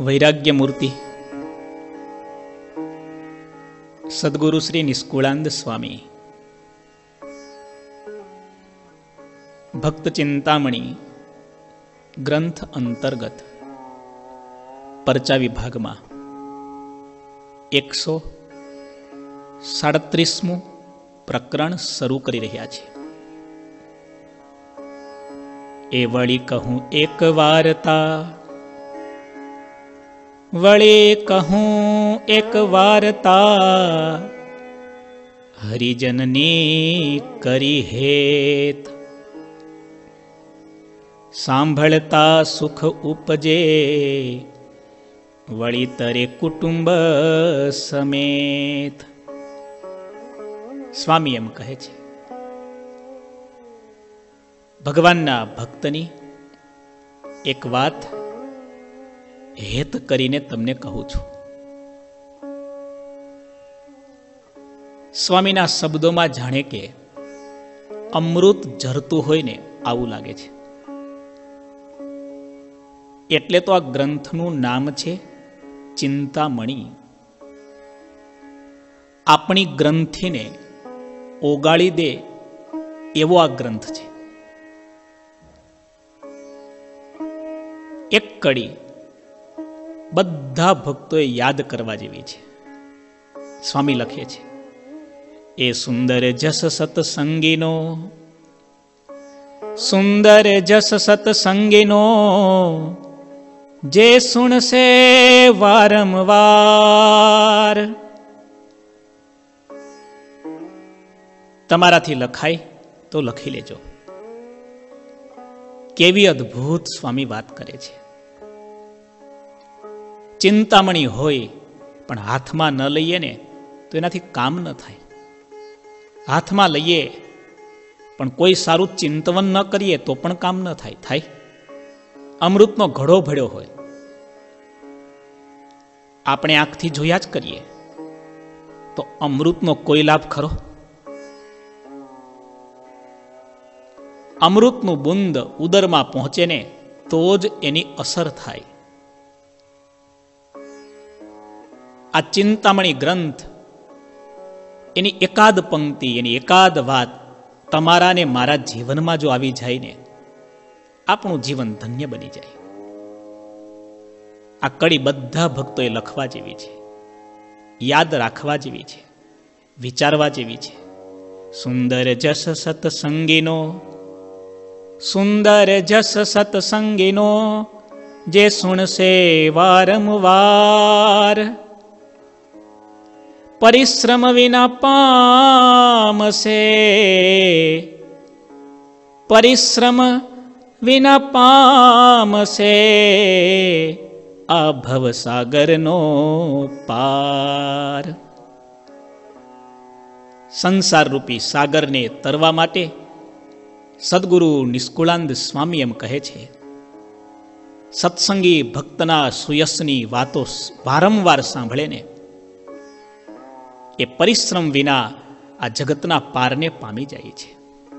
વૈરાગ્ય મૂર્તિ સદગુરુ શ્રી નિષ્કુળાનંદ સ્વામી, ભક્ત ચિંતામણી ગ્રંથ અંતર્ગત પરચા વિભાગમાં 137મું પ્રકરણ શરૂ કરી રહ્યા છે. એ વળી કહું એક વાર્તા, વળી કહું એક વાર્તા, હરિજનની કરી હેત. સાંભળતા સુખ ઉપજે, વળી તરે કુટુંબ સમેત. સ્વામી એમ કહે છે, ભગવાનના ભક્તની એક વાત હેત કરીને તમને કહું છું. સ્વામીના શબ્દોમાં જાણે કે અમૃત ઝરતું હોય ને આવું લાગે છે. એટલે તો આ ગ્રંથનું નામ છે ચિંતામણી. આપણી ગ્રંથિને ઓગાળી દે એવો આ ગ્રંથ છે. એક કડી બધા ભક્તોએ યાદ કરવા જેવી છે. સ્વામી લખે છે, એ સુંદર જસ સત્સંગીનો, સુંદર જસ સત્સંગીનો, જે સુણશે વારંવાર. તમારાથી લખાય તો લખી લેજો. કેવી અદ્ભુત સ્વામી વાત કરે છે. ચિંતામણી હોય પણ હાથમાં ન લઈએ ને તો એનાથી કામ ન થાય. હાથમાં લઈએ પણ કોઈ સારું ચિંતવન ન કરીએ તો પણ કામ ન થાય. થાય અમૃતનો ઘડો ભળ્યો હોય, આપણે આંખથી જોયા જ કરીએ તો અમૃતનો કોઈ લાભ ખરો? અમૃતનું બુંદ ઉદરમાં પહોંચે ને તો જ એની અસર થાય. આ ચિંતામણી ગ્રંથ, એની એકાદ પંક્તિ, એની એકાદ વાત તમારા ને મારા જીવનમાં જો આવી જાય ને, આપણું જીવન ધન્ય બની જાય. આ કડી બધા ભક્તોએ લખવા જેવી છે, યાદ રાખવા જેવી છે, વિચારવા જેવી છે. સુંદર જસ સત્સંગીનો, સુંદર જસ સત્સંગીનો, જે સુણશે વારંવાર. પરિશ્રમ વિના પામશે, પરિશ્રમ વિના પામશે, આ ભવસાગરનો પાર. સંસાર રૂપી સાગરને તરવા માટે સદગુરુ નિષ્કુળાનંદ સ્વામી એમ કહે છે, સત્સંગી ભક્તના સુયસની વાતો વારંવાર સાંભળે ને એ પરિશ્રમ વિના આ જગતના પારને પામી જાય છે.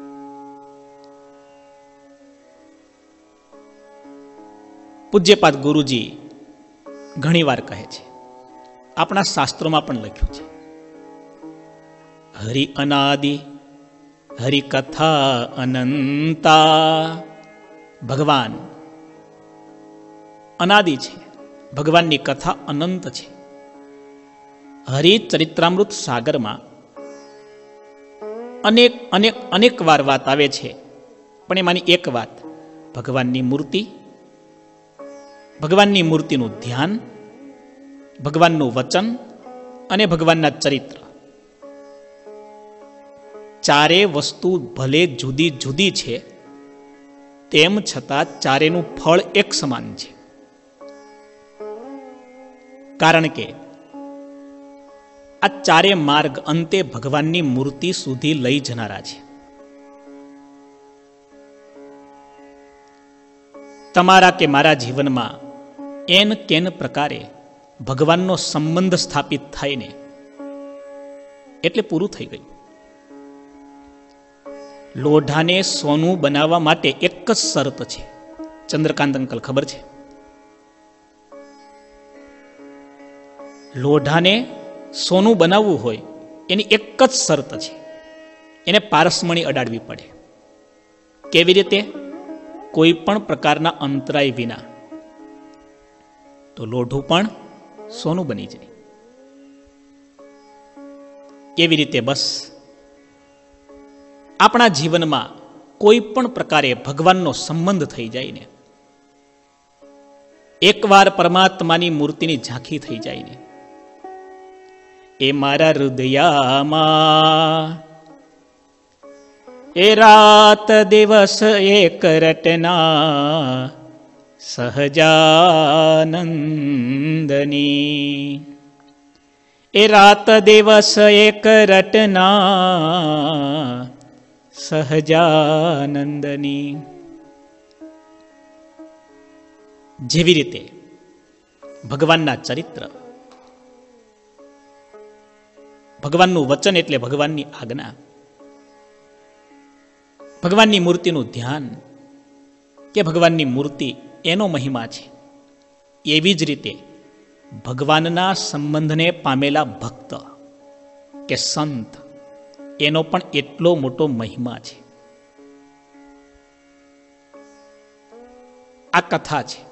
પૂજ્યપાદ ગુરુજી ઘણીવાર કહે છે, આપણા શાસ્ત્રોમાં પણ લખ્યું છે, હરિ અનાદિ હરિકથા અનંતા. ભગવાન અનાદિ છે, ભગવાનની કથા અનંત છે. હરિચરિત્રામૃત સાગરમાં અનેક અનેક અનેક વાર વાત આવે છે, પણ એમાંની એક વાત ભગવાનની મૂર્તિ, ભગવાનની મૂર્તિનું ધ્યાન, ભગવાનનું વચન અને ભગવાનના ચરિત્ર. ચારે વસ્તુ ભલે જુદી જુદી છે, તેમ છતાં ચારેનું ફળ એક સમાન છે. કારણ કે આ ચારે માર્ગ અંતે ભગવાનની મૂર્તિ સુધી લઈ જનારા છે. તમારા કે મારા જીવનમાં એન કેન પ્રકારે ભગવાનનો સંબંધ સ્થાપિત થાય ને એટલે પૂરું થઈ ગયું. લોઢાને સોનું બનાવવા માટે એક જ શરત છે. ચંદ્રકાંત અંકલ ખબર છે? લોઢાને સોનું બનાવવું હોય એની એક જ શરત છે, એને પારસમણી અડાડવી પડે. કેવી રીતે? કોઈ પણ પ્રકારના અંતરાય વિના. તો લોઢું પણ સોનું બની જાય. કેવી રીતે? બસ આપણા જીવનમાં કોઈ પણ પ્રકારે ભગવાનનો સંબંધ થઈ જાય ને, એકવાર પરમાત્માની મૂર્તિની ઝાંખી થઈ જાય ને, એ મારા હૃદયામાં એ રાત દિવસ એક રટના સહજાનંદની, એ રાત દિવસ એક રટના સહજાનંદની. જેવી રીતે ભગવાનના ચરિત્ર, ભગવાનનું વચન એટલે ભગવાનની આજ્ઞા, ભગવાનની મૂર્તિનું ધ્યાન કે ભગવાનની મૂર્તિ એનો મહિમા છે, એવી જ રીતે ભગવાનના સંબંધને પામેલા ભક્ત કે સંત એનો પણ એટલો મોટો મહિમા છે. આ કથા છે.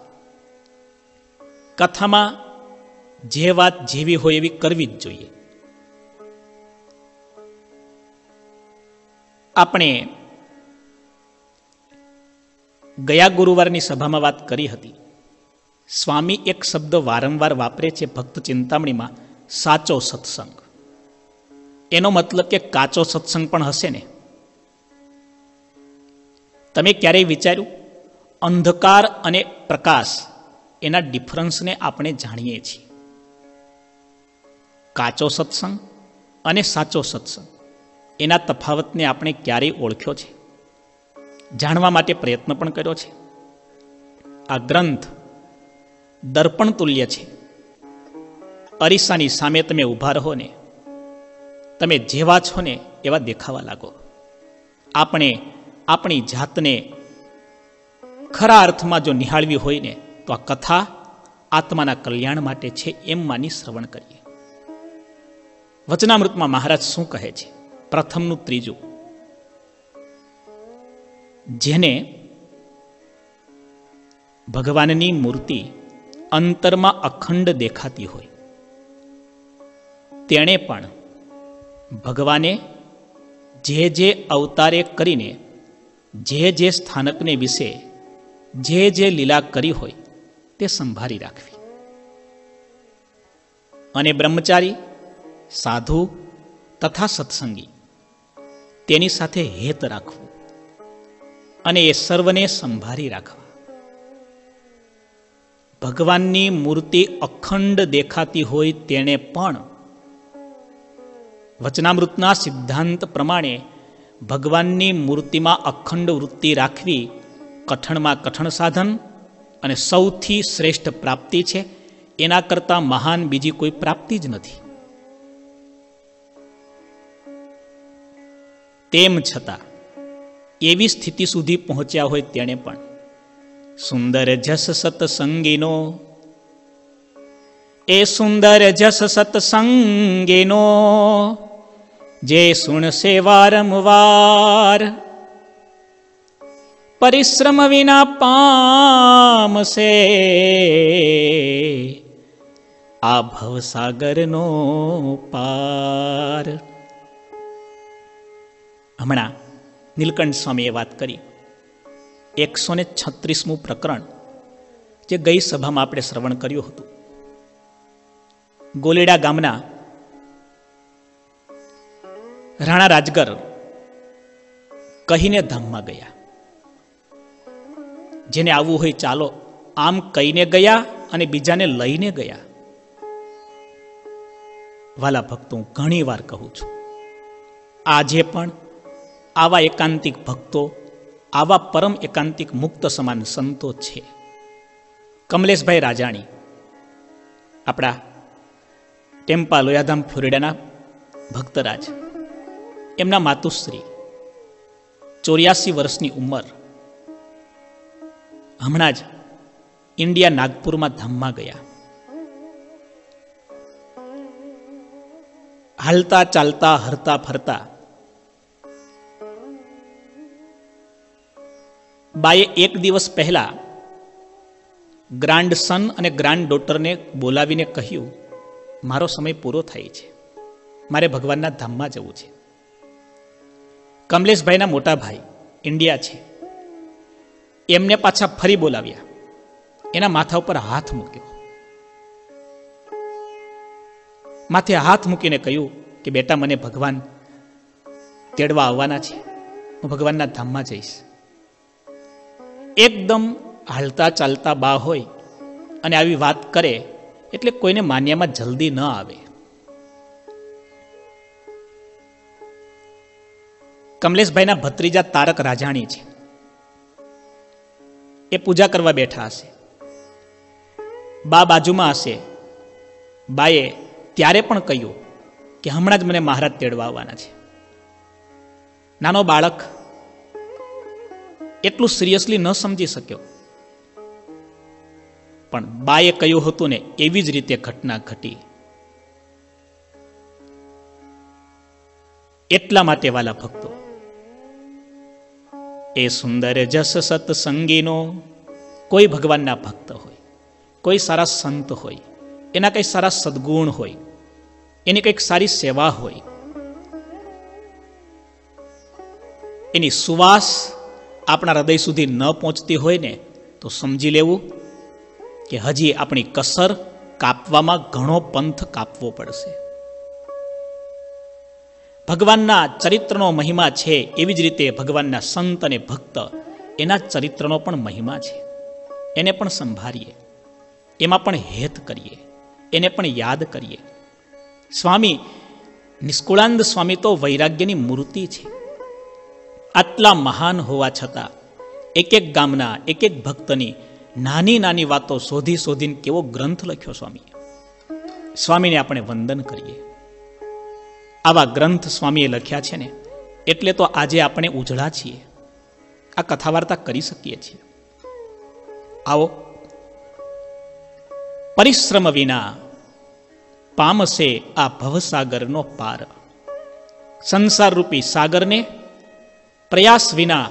કથામાં જે વાત જેવી હોય એવી કરવી જ જોઈએ. આપણે ગયા ગુરુવારની સભામાં વાત કરી હતી. સ્વામી એક શબ્દ વારંવાર વાપરે છે ભક્ત ચિંતામણીમાં, સાચો સત્સંગ. એનો મતલબ કે કાચો સત્સંગ પણ હશે ને. તમે ક્યારેય વિચાર્યું? અંધકાર અને પ્રકાશ એના ડિફરન્સને આપણે જાણીએ છીએ. કાચો સત્સંગ અને સાચો સત્સંગ એના તફાવતને આપણે ક્યારેય ઓળખ્યો છે? જાણવા માટે પ્રયત્ન પણ કર્યો છે? આ ગ્રંથ દર્પણ તુલ્ય છે. અરીસાની સામે તમે ઊભા રહો ને, તમે જેવા છો ને એવા દેખાવા લાગો. આપણે આપણી જાતને ખરા અર્થમાં જો નિહાળવી હોય ને તો આ કથા આત્માના કલ્યાણ માટે છે એમ માની શ્રવણ કરીએ. વચનામૃતમાં મહારાજ શું કહે છે? પ્રથમનું ત્રીજું, જેને ભગવાનની મૂર્તિ અંતરમાં અખંડ દેખાતી હોય તેણે પણ ભગવાને જે જે અવતારે કરીને જે સ્થાનકને વિશે જે લીલા કરી હોય તે સંભાળી રાખવી. અને બ્રહ્મચારી, સાધુ તથા સત્સંગી તેની સાથે હેત રાખવું અને એ સર્વને સંભાળી રાખવા. ભગવાનની મૂર્તિ અખંડ દેખાતી હોય તેણે પણ વચનામૃતના સિદ્ધાંત પ્રમાણે ભગવાનની મૂર્તિમાં અખંડ વૃત્તિ રાખવી કઠણમાં કઠણ સાધન અને સૌથી શ્રેષ્ઠ પ્રાપ્તિ છે. એના કરતાં મહાન બીજી કોઈ પ્રાપ્તિ જ નથી. તેમ છતાં એવી સ્થિતિ સુધી પહોંચ્યા હોય તેણે પણ સુંદર જસ સત્સંગીનો, એ સુંદર જસ સત્સંગીનો જે સુણસે વારંવાર, પરિશ્રમ વિના પામશે આ ભવસાગરનો પાર. હમણાં નીલકંઠ સ્વામીએ વાત કરી 136મું પ્રકરણ જે ગઈ સભામાં આપણે શ્રવણ કર્યું હતું. ગોલેડા ગામના રાણા રાજગર કહીને ધામમાં ગયા. જેને આવવું હોય ચાલો, આમ કહીને ગયા અને બીજાને લઈને ગયા. વાલા ભક્તો, હું ઘણી વાર કહું છું, આજે પણ આવા એકાંતિક ભક્તો, આવા પરમ એકાંતિક મુક્ત સમાન સંતો છે. કમલેશભાઈ રાજાણી, આપણા ટેમ્પા લોયાધામ ફ્લોરિડાના ભક્તરાજ, એમના માતુશ્રી 84 વર્ષની ઉંમર, હમણાં જ ઇન્ડિયા નાગપુરમાં ધામમાં ગયા. હાલતા ચાલતા હરતા ફરતા બાએ એક દિવસ પહેલા ગ્રાન્ડ સન અને ગ્રાન્ડ ડોટરને બોલાવીને કહ્યું, મારો સમય પૂરો થાય છે, મારે ભગવાનના ધામમાં જવું છે. કમલેશભાઈના મોટા ભાઈ ઇન્ડિયા છે, એમને પાછા ફરી બોલાવ્યા, એના માથા ઉપર હાથ મૂક્યો, માથે હાથ મૂકીને કહ્યું કે બેટા મને ભગવાન તેડવા આવવાના છે, હું ભગવાનના ધામમાં જઈશ. એકદમ હાલતા ચાલતા બા હોય અને આવી વાત કરે એટલે કોઈને માન્યામાં જલ્દી ન આવે. કમલેશભાઈના ભત્રીજા તારક રાજાણી છે, એ પૂજા કરવા બેઠા હશે, બા બાજુમાં હશે. બાએ ત્યારે પણ કહ્યું કે હમણાં જ મને મહારાજ તેડવા આવવાના છે. નાનો બાળક એટલું સિરિયસલી ન સમજી શક્યો, પણ બાએ કહ્યું હતું ને એવી જ રીતે ઘટના ઘટી. એટલા માટે વાલા ભક્તો, એ સુંદર જસ સત્સંગીનો કોઈ ભગવાનના ભક્ત હોય, કોઈ સારા સંત હોય, એના કંઈ સારા સદગુણ હોય, એની કંઈક સારી સેવા હોય, એની સુવાસ આપણા હૃદય સુધી ન પહોંચતી હોય ને તો સમજી લેવું કે હજી આપણી કસર કાપવામાં ઘણો પંથ કાપવો પડશે. ભગવાનના ચરિત્રનો મહિમા છે, એવી જ રીતે ભગવાનના સંત અને ભક્ત એના ચરિત્રનો પણ મહિમા છે. એને પણ સંભાળીએ, એમાં પણ હેત કરીએ, એને પણ યાદ કરીએ. સ્વામી નિષ્કુળાનંદ સ્વામી તો વૈરાગ્યની મૂર્તિ છે. આટલા મહાન હોવા છતાં એક એક ગામના એક એક ભક્તની નાની નાની વાતો શોધી શોધીને કેવો ગ્રંથ લખ્યો સ્વામીએ. સ્વામીને આપણે વંદન કરીએ. આવા ગ્રંથ સ્વામીએ લખ્યા છે ને એટલે તો આજે આપણે ઉજળા છીએ, આ કથા વાર્તા કરી શકીએ છીએ. આવો, પરિશ્રમ વિના પામશે આ ભવસાગરનો પાર. સંસાર રૂપી સાગરને પ્રયાસ વિના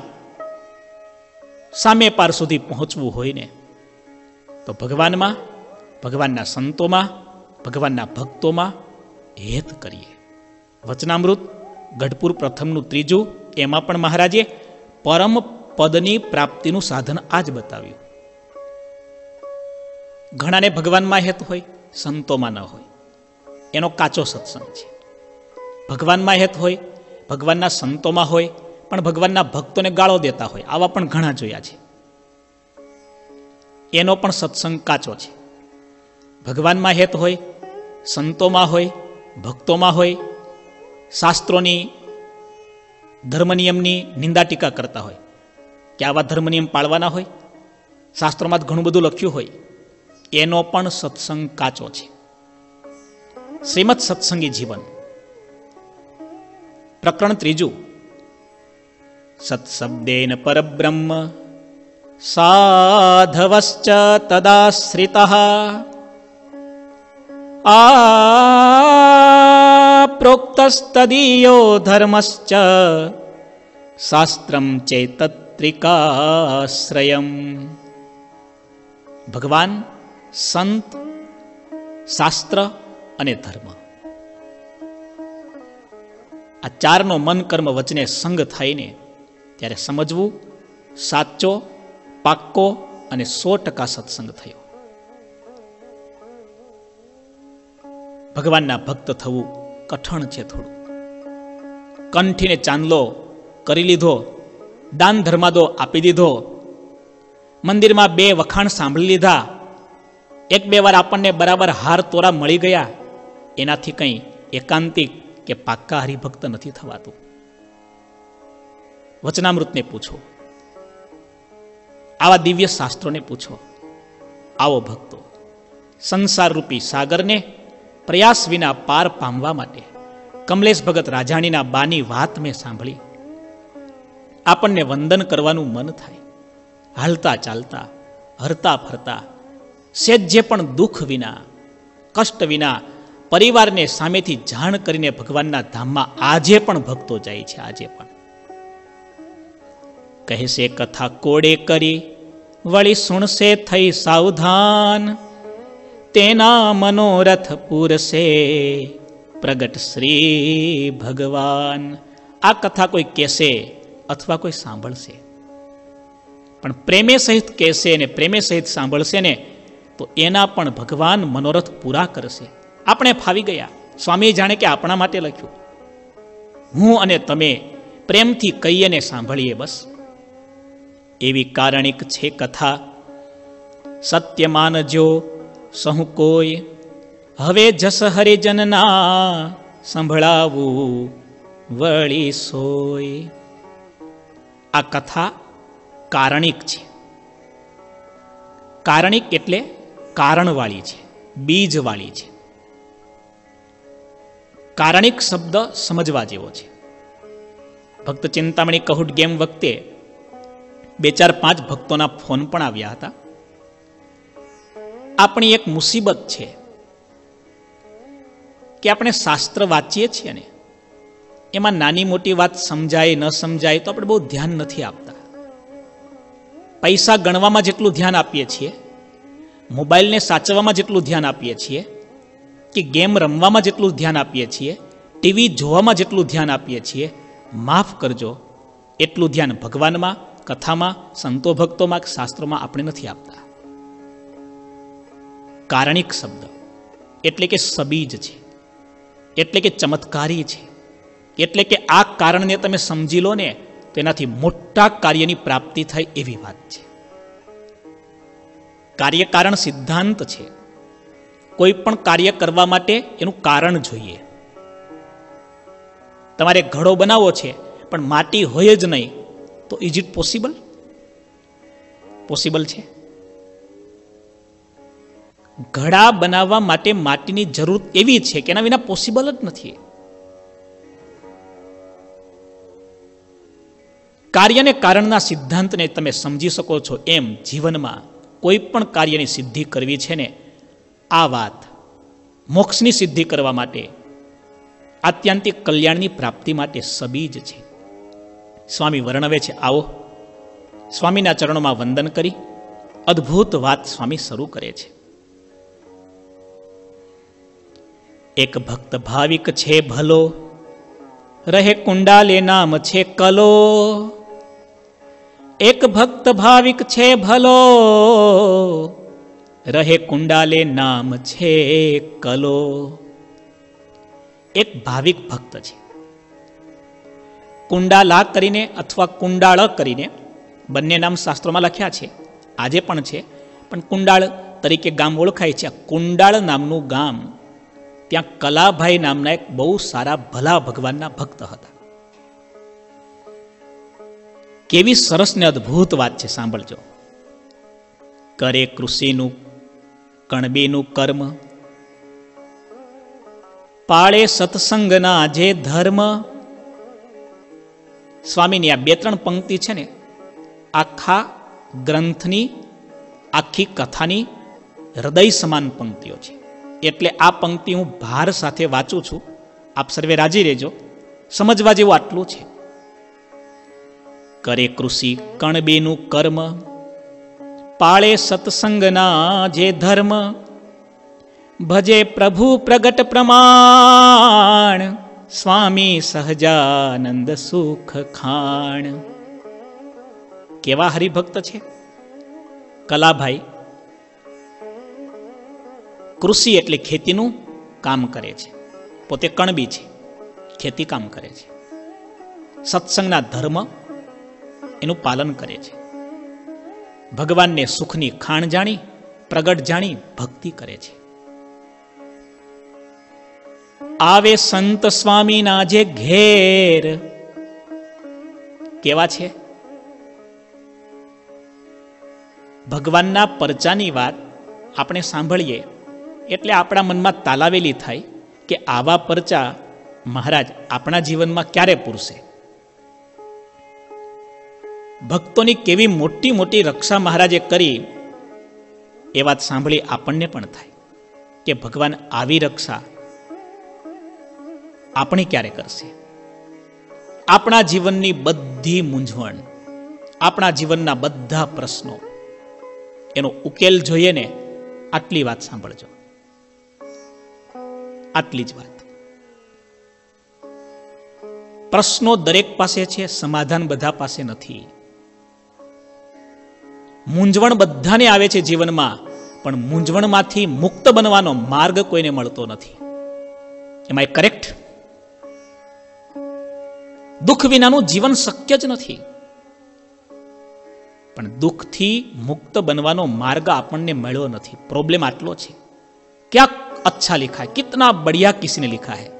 સામે પાર સુધી પહોંચવું હોય ને તો ભગવાનમાં, ભગવાનના સંતોમાં, ભગવાનના ભક્તોમાં હેત કરીએ. વચનામૃત ગઢપુર પ્રથમનું 3, એમાં પણ મહારાજે પરમ પદની પ્રાપ્તિનું સાધન આ જ બતાવ્યું. ઘણાને ભગવાનમાં હેત હોય, સંતોમાં ન હોય, એનો કાચો સત્સંગ છે. ભગવાનમાં હેત હોય, ભગવાનના સંતોમાં હોય, પણ ભગવાનના ભક્તોને ગાળો દેતા હોય, આવા પણ ઘણા જોયા છે. એનો પણ સત્સંગ કાચો છે. ભગવાનમાં હેત હોય, સંતોમાં હોય, ભક્તોમાં હોય, શાસ્ત્રોની ધર્મ નિયમની નિંદા ટીકા કરતા હોય કે આવા ધર્મ નિયમ પાળવાના હોય, શાસ્ત્રોમાં ઘણું બધું લખ્યું હોય, એનો પણ સત્સંગ કાચો છે. શ્રીમદ સત્સંગી જીવન પ્રકરણ 3, સત્શબ્દેન પરબ્રહ્મ સાધવશ્ચ તદાશ્રિતઃ પ્રોક્તસ્તદીયો ધર્મશ્ચ શાસ્ત્રમ ચૈતત્રિકાશ્રયમ. ભગવાન, સંત, શાસ્ત્ર અને ધર્મ, આ ચારનો મન કર્મ વચને સંગ થઈને ત્યારે સમજવું સાચો, પાક્કો અને 100% સત્સંગ થયો. ભગવાનના ભક્ત થવું કઠણ છે થોડું. કંઠીને ચાંદલો કરી લીધો, દાન ધર્માદો આપી દીધો, મંદિરમાં 2 વખાણ સાંભળી લીધા, 1-2 વાર આપણને બરાબર હાર તોરા મળી ગયા, એનાથી કંઈ એકાંતિક કે પાક્કા હરિભક્ત નથી થવાતું. વચનામૃતને પૂછો, આવા દિવ્ય શાસ્ત્રોને પૂછો. આવો ભક્તો, સંસાર રૂપી સાગરને પ્રયાસ વિના પાર પામવા માટે કમલેશ ભગત રાજાણીના બાની વાત મેં સાંભળી. આપણને વંદન કરવાનું મન થાય. હાલતા ચાલતા, હરતા ફરતા, સેજ્ય પણ દુઃખ વિના, કષ્ટ વિના પરિવારને સામેથી જાણ કરીને ભગવાનના ધામમાં આજે પણ ભક્તો જાય છે. આજે પણ કહેશે કથા કોડે કરી વળી સુણશે થઈ સાવધાન, તેના મનોરથ પૂરશે પ્રગટ શ્રી ભગવાન. આ કથા કોઈ કહેશે અથવા કોઈ સાંભળશે, પણ પ્રેમે સહિત કહેશે અને પ્રેમે સહિત સાંભળશે ને તો એના પણ ભગવાન મનોરથ પૂરા કરશે. આપણે ફાવી ગયા. સ્વામી જાણે કે આપણા માટે લખ્યું. હું અને તમે પ્રેમથી કહીએ ને સાંભળીએ બસ. એવી કારણિક છે કથા, સત્ય માનજો સહુ કોઈ, હવે જસ હરિજનના સંભળાવું વળી સોય. આ કથા કારણિક છે. કારણિક એટલે કારણવાળી છે, બીજવાળી છે. કારણિક શબ્દ સમજવા જેવો છે. ભક્ત ચિંતામણી કહુટ ગેમ વખતે 2-4-5 ભક્તોના ફોન પણ આવ્યા હતા. આપણી એક મુસીબત છે કે આપણે શાસ્ત્ર વાંચીએ છીએ ને એમાં નાની મોટી વાત સમજાય ન સમજાય તો આપણે બહુ ધ્યાન નથી આપતા. પૈસા ગણવામાં જેટલું ધ્યાન આપીએ છીએ, મોબાઈલને સાચવવામાં જેટલું ધ્યાન આપીએ છીએ, કે ગેમ રમવામાં જેટલું ધ્યાન આપીએ છીએ, ટીવી જોવામાં જેટલું ધ્યાન આપીએ છીએ, માફ કરજો એટલું ધ્યાન ભગવાનમાં, કથામાં, સંતો ભક્તોમાં, શાસ્ત્રોમાં આપણે નથી આપતા. કારણિક શબ્દ એટલે કે સબીજ છે, એટલે કે ચમત્કારી છે, એટલે કે આ કારણને તમે સમજી લો ને તો એનાથી મોટા કાર્યની પ્રાપ્તિ થાય એવી વાત છે. કાર્યકારણ સિદ્ધાંત છે. કોઈ પણ કાર્ય કરવા માટે એનું કારણ જોઈએ. તમારે ઘડો બનાવવો છે પણ માટી હોય જ નહીં તો ઇઝ ઇટ પોસિબલ? પોસિબલ છે. ઘડા બનાવવા માટે માટીની જરૂર એવી છે કે એના વિના પોસિબલ જ નથી. કાર્યને કારણના સિદ્ધાંતને તમે સમજી શકો છો એમ જીવનમાં કોઈ પણ કાર્યની સિદ્ધિ કરવી છે ને, આ વાત મોક્ષની સિદ્ધિ કરવા માટે, આત્યંતિક કલ્યાણની પ્રાપ્તિ માટે સબીજ છે. સ્વામી વર્ણવે છે. આવો સ્વામીના ચરણોમાં વંદન કરી અદ્ભુત વાત સ્વામી શરૂ કરે છે. એક ભક્ત ભાવિક છે ભલો, રહે કુંડાલે નામ છે કલો. એક ભક્ત ભાવિક છે ભલો, રહે કુંડાલે નામ છે કલો. એક ભાવિક ભક્ત છે. કુંડાલા કરીને અથવા કુંડાળ કરીને બંને નામ શાસ્ત્રોમાં લખ્યા છે, આજે પણ છે, પણ કુંડાળ તરીકે ગામ ઓળખાય છે. કુંડાળ નામનું ગામ, ત્યાં કલાભાઈ નામના એક બહુ સારા ભલા ભગવાનના ભક્ત હતા. કેવી સરસ ને અદ્ભુત વાત છે, સાંભળજો. કરે કૃષિનું કણબીનું કર્મ, પાળે સત્સંગના જે ધર્મ. સ્વામીની આ 2-3 પંક્તિ છે ને, આખા ગ્રંથની, આખી કથાની હૃદય સમાન પંક્તિઓ છે. એટલે આ પંક્તિ હું ભાર સાથે વાંચું છું. આપ સર્વે રાજી રહેજો. સમજવા જેવું આટલું છે. કરે કૃષિ કણબીનું કર્મ, પાળે સત્સંગના જે ધર્મ. ભજે પ્રભુ પ્રગટ પ્રમાણ, સ્વામી સહજાનંદ સુખ ખાણ. કેવા હરિભક્ત છે કલાભાઈ. કૃષિ એટલે ખેતીનું કામ કરે છે, પોતે કણબી છે, ખેતી કામ કરે છે. સત્સંગના ધર્મ એનું પાલન કરે છે. ભગવાનને સુખની ખાણ જાણી, પ્રગટ જાણી ભક્તિ કરે છે. આવે સંત સ્વામીના જે ઘેર. કેવા છે? ભગવાનના પરચાની વાત આપણે સાંભળીએ એટલે આપણા મનમાં તાલાવેલી થાય કે આવા પરચા મહારાજ આપણા જીવનમાં ક્યારે પૂરશે. ભક્તોની કેવી મોટી મોટી રક્ષા મહારાજે કરી એ વાત સાંભળી આપણને પણ થાય કે ભગવાન આવી રક્ષા આપણી ક્યારે કરશે? આપણા જીવનની બધી મૂંઝવણ, આપણા જીવનના બધા પ્રશ્નો, એનો ઉકેલ જોઈએ ને, આટલી વાત સાંભળજો, આટલી જ વાત. પ્રશ્નો દરેક પાસે છે, સમાધાન બધા પાસે નથી. મૂંઝવણ બધાને આવે છે જીવનમાં, પણ મૂંઝવણમાંથી મુક્ત બનવાનો માર્ગ કોઈને મળતો નથી. એમાં કરેક્ટ? દુઃખ વિનાનું જીવન શક્ય જ નથી, પણ દુઃખથી મુક્ત બનવાનો માર્ગ આપણને મળ્યો નથી. પ્રોબ્લેમ આટલો છે. ક્યાંક अच्छा लिखा है, कितना बढ़िया किसी ने लिखा है,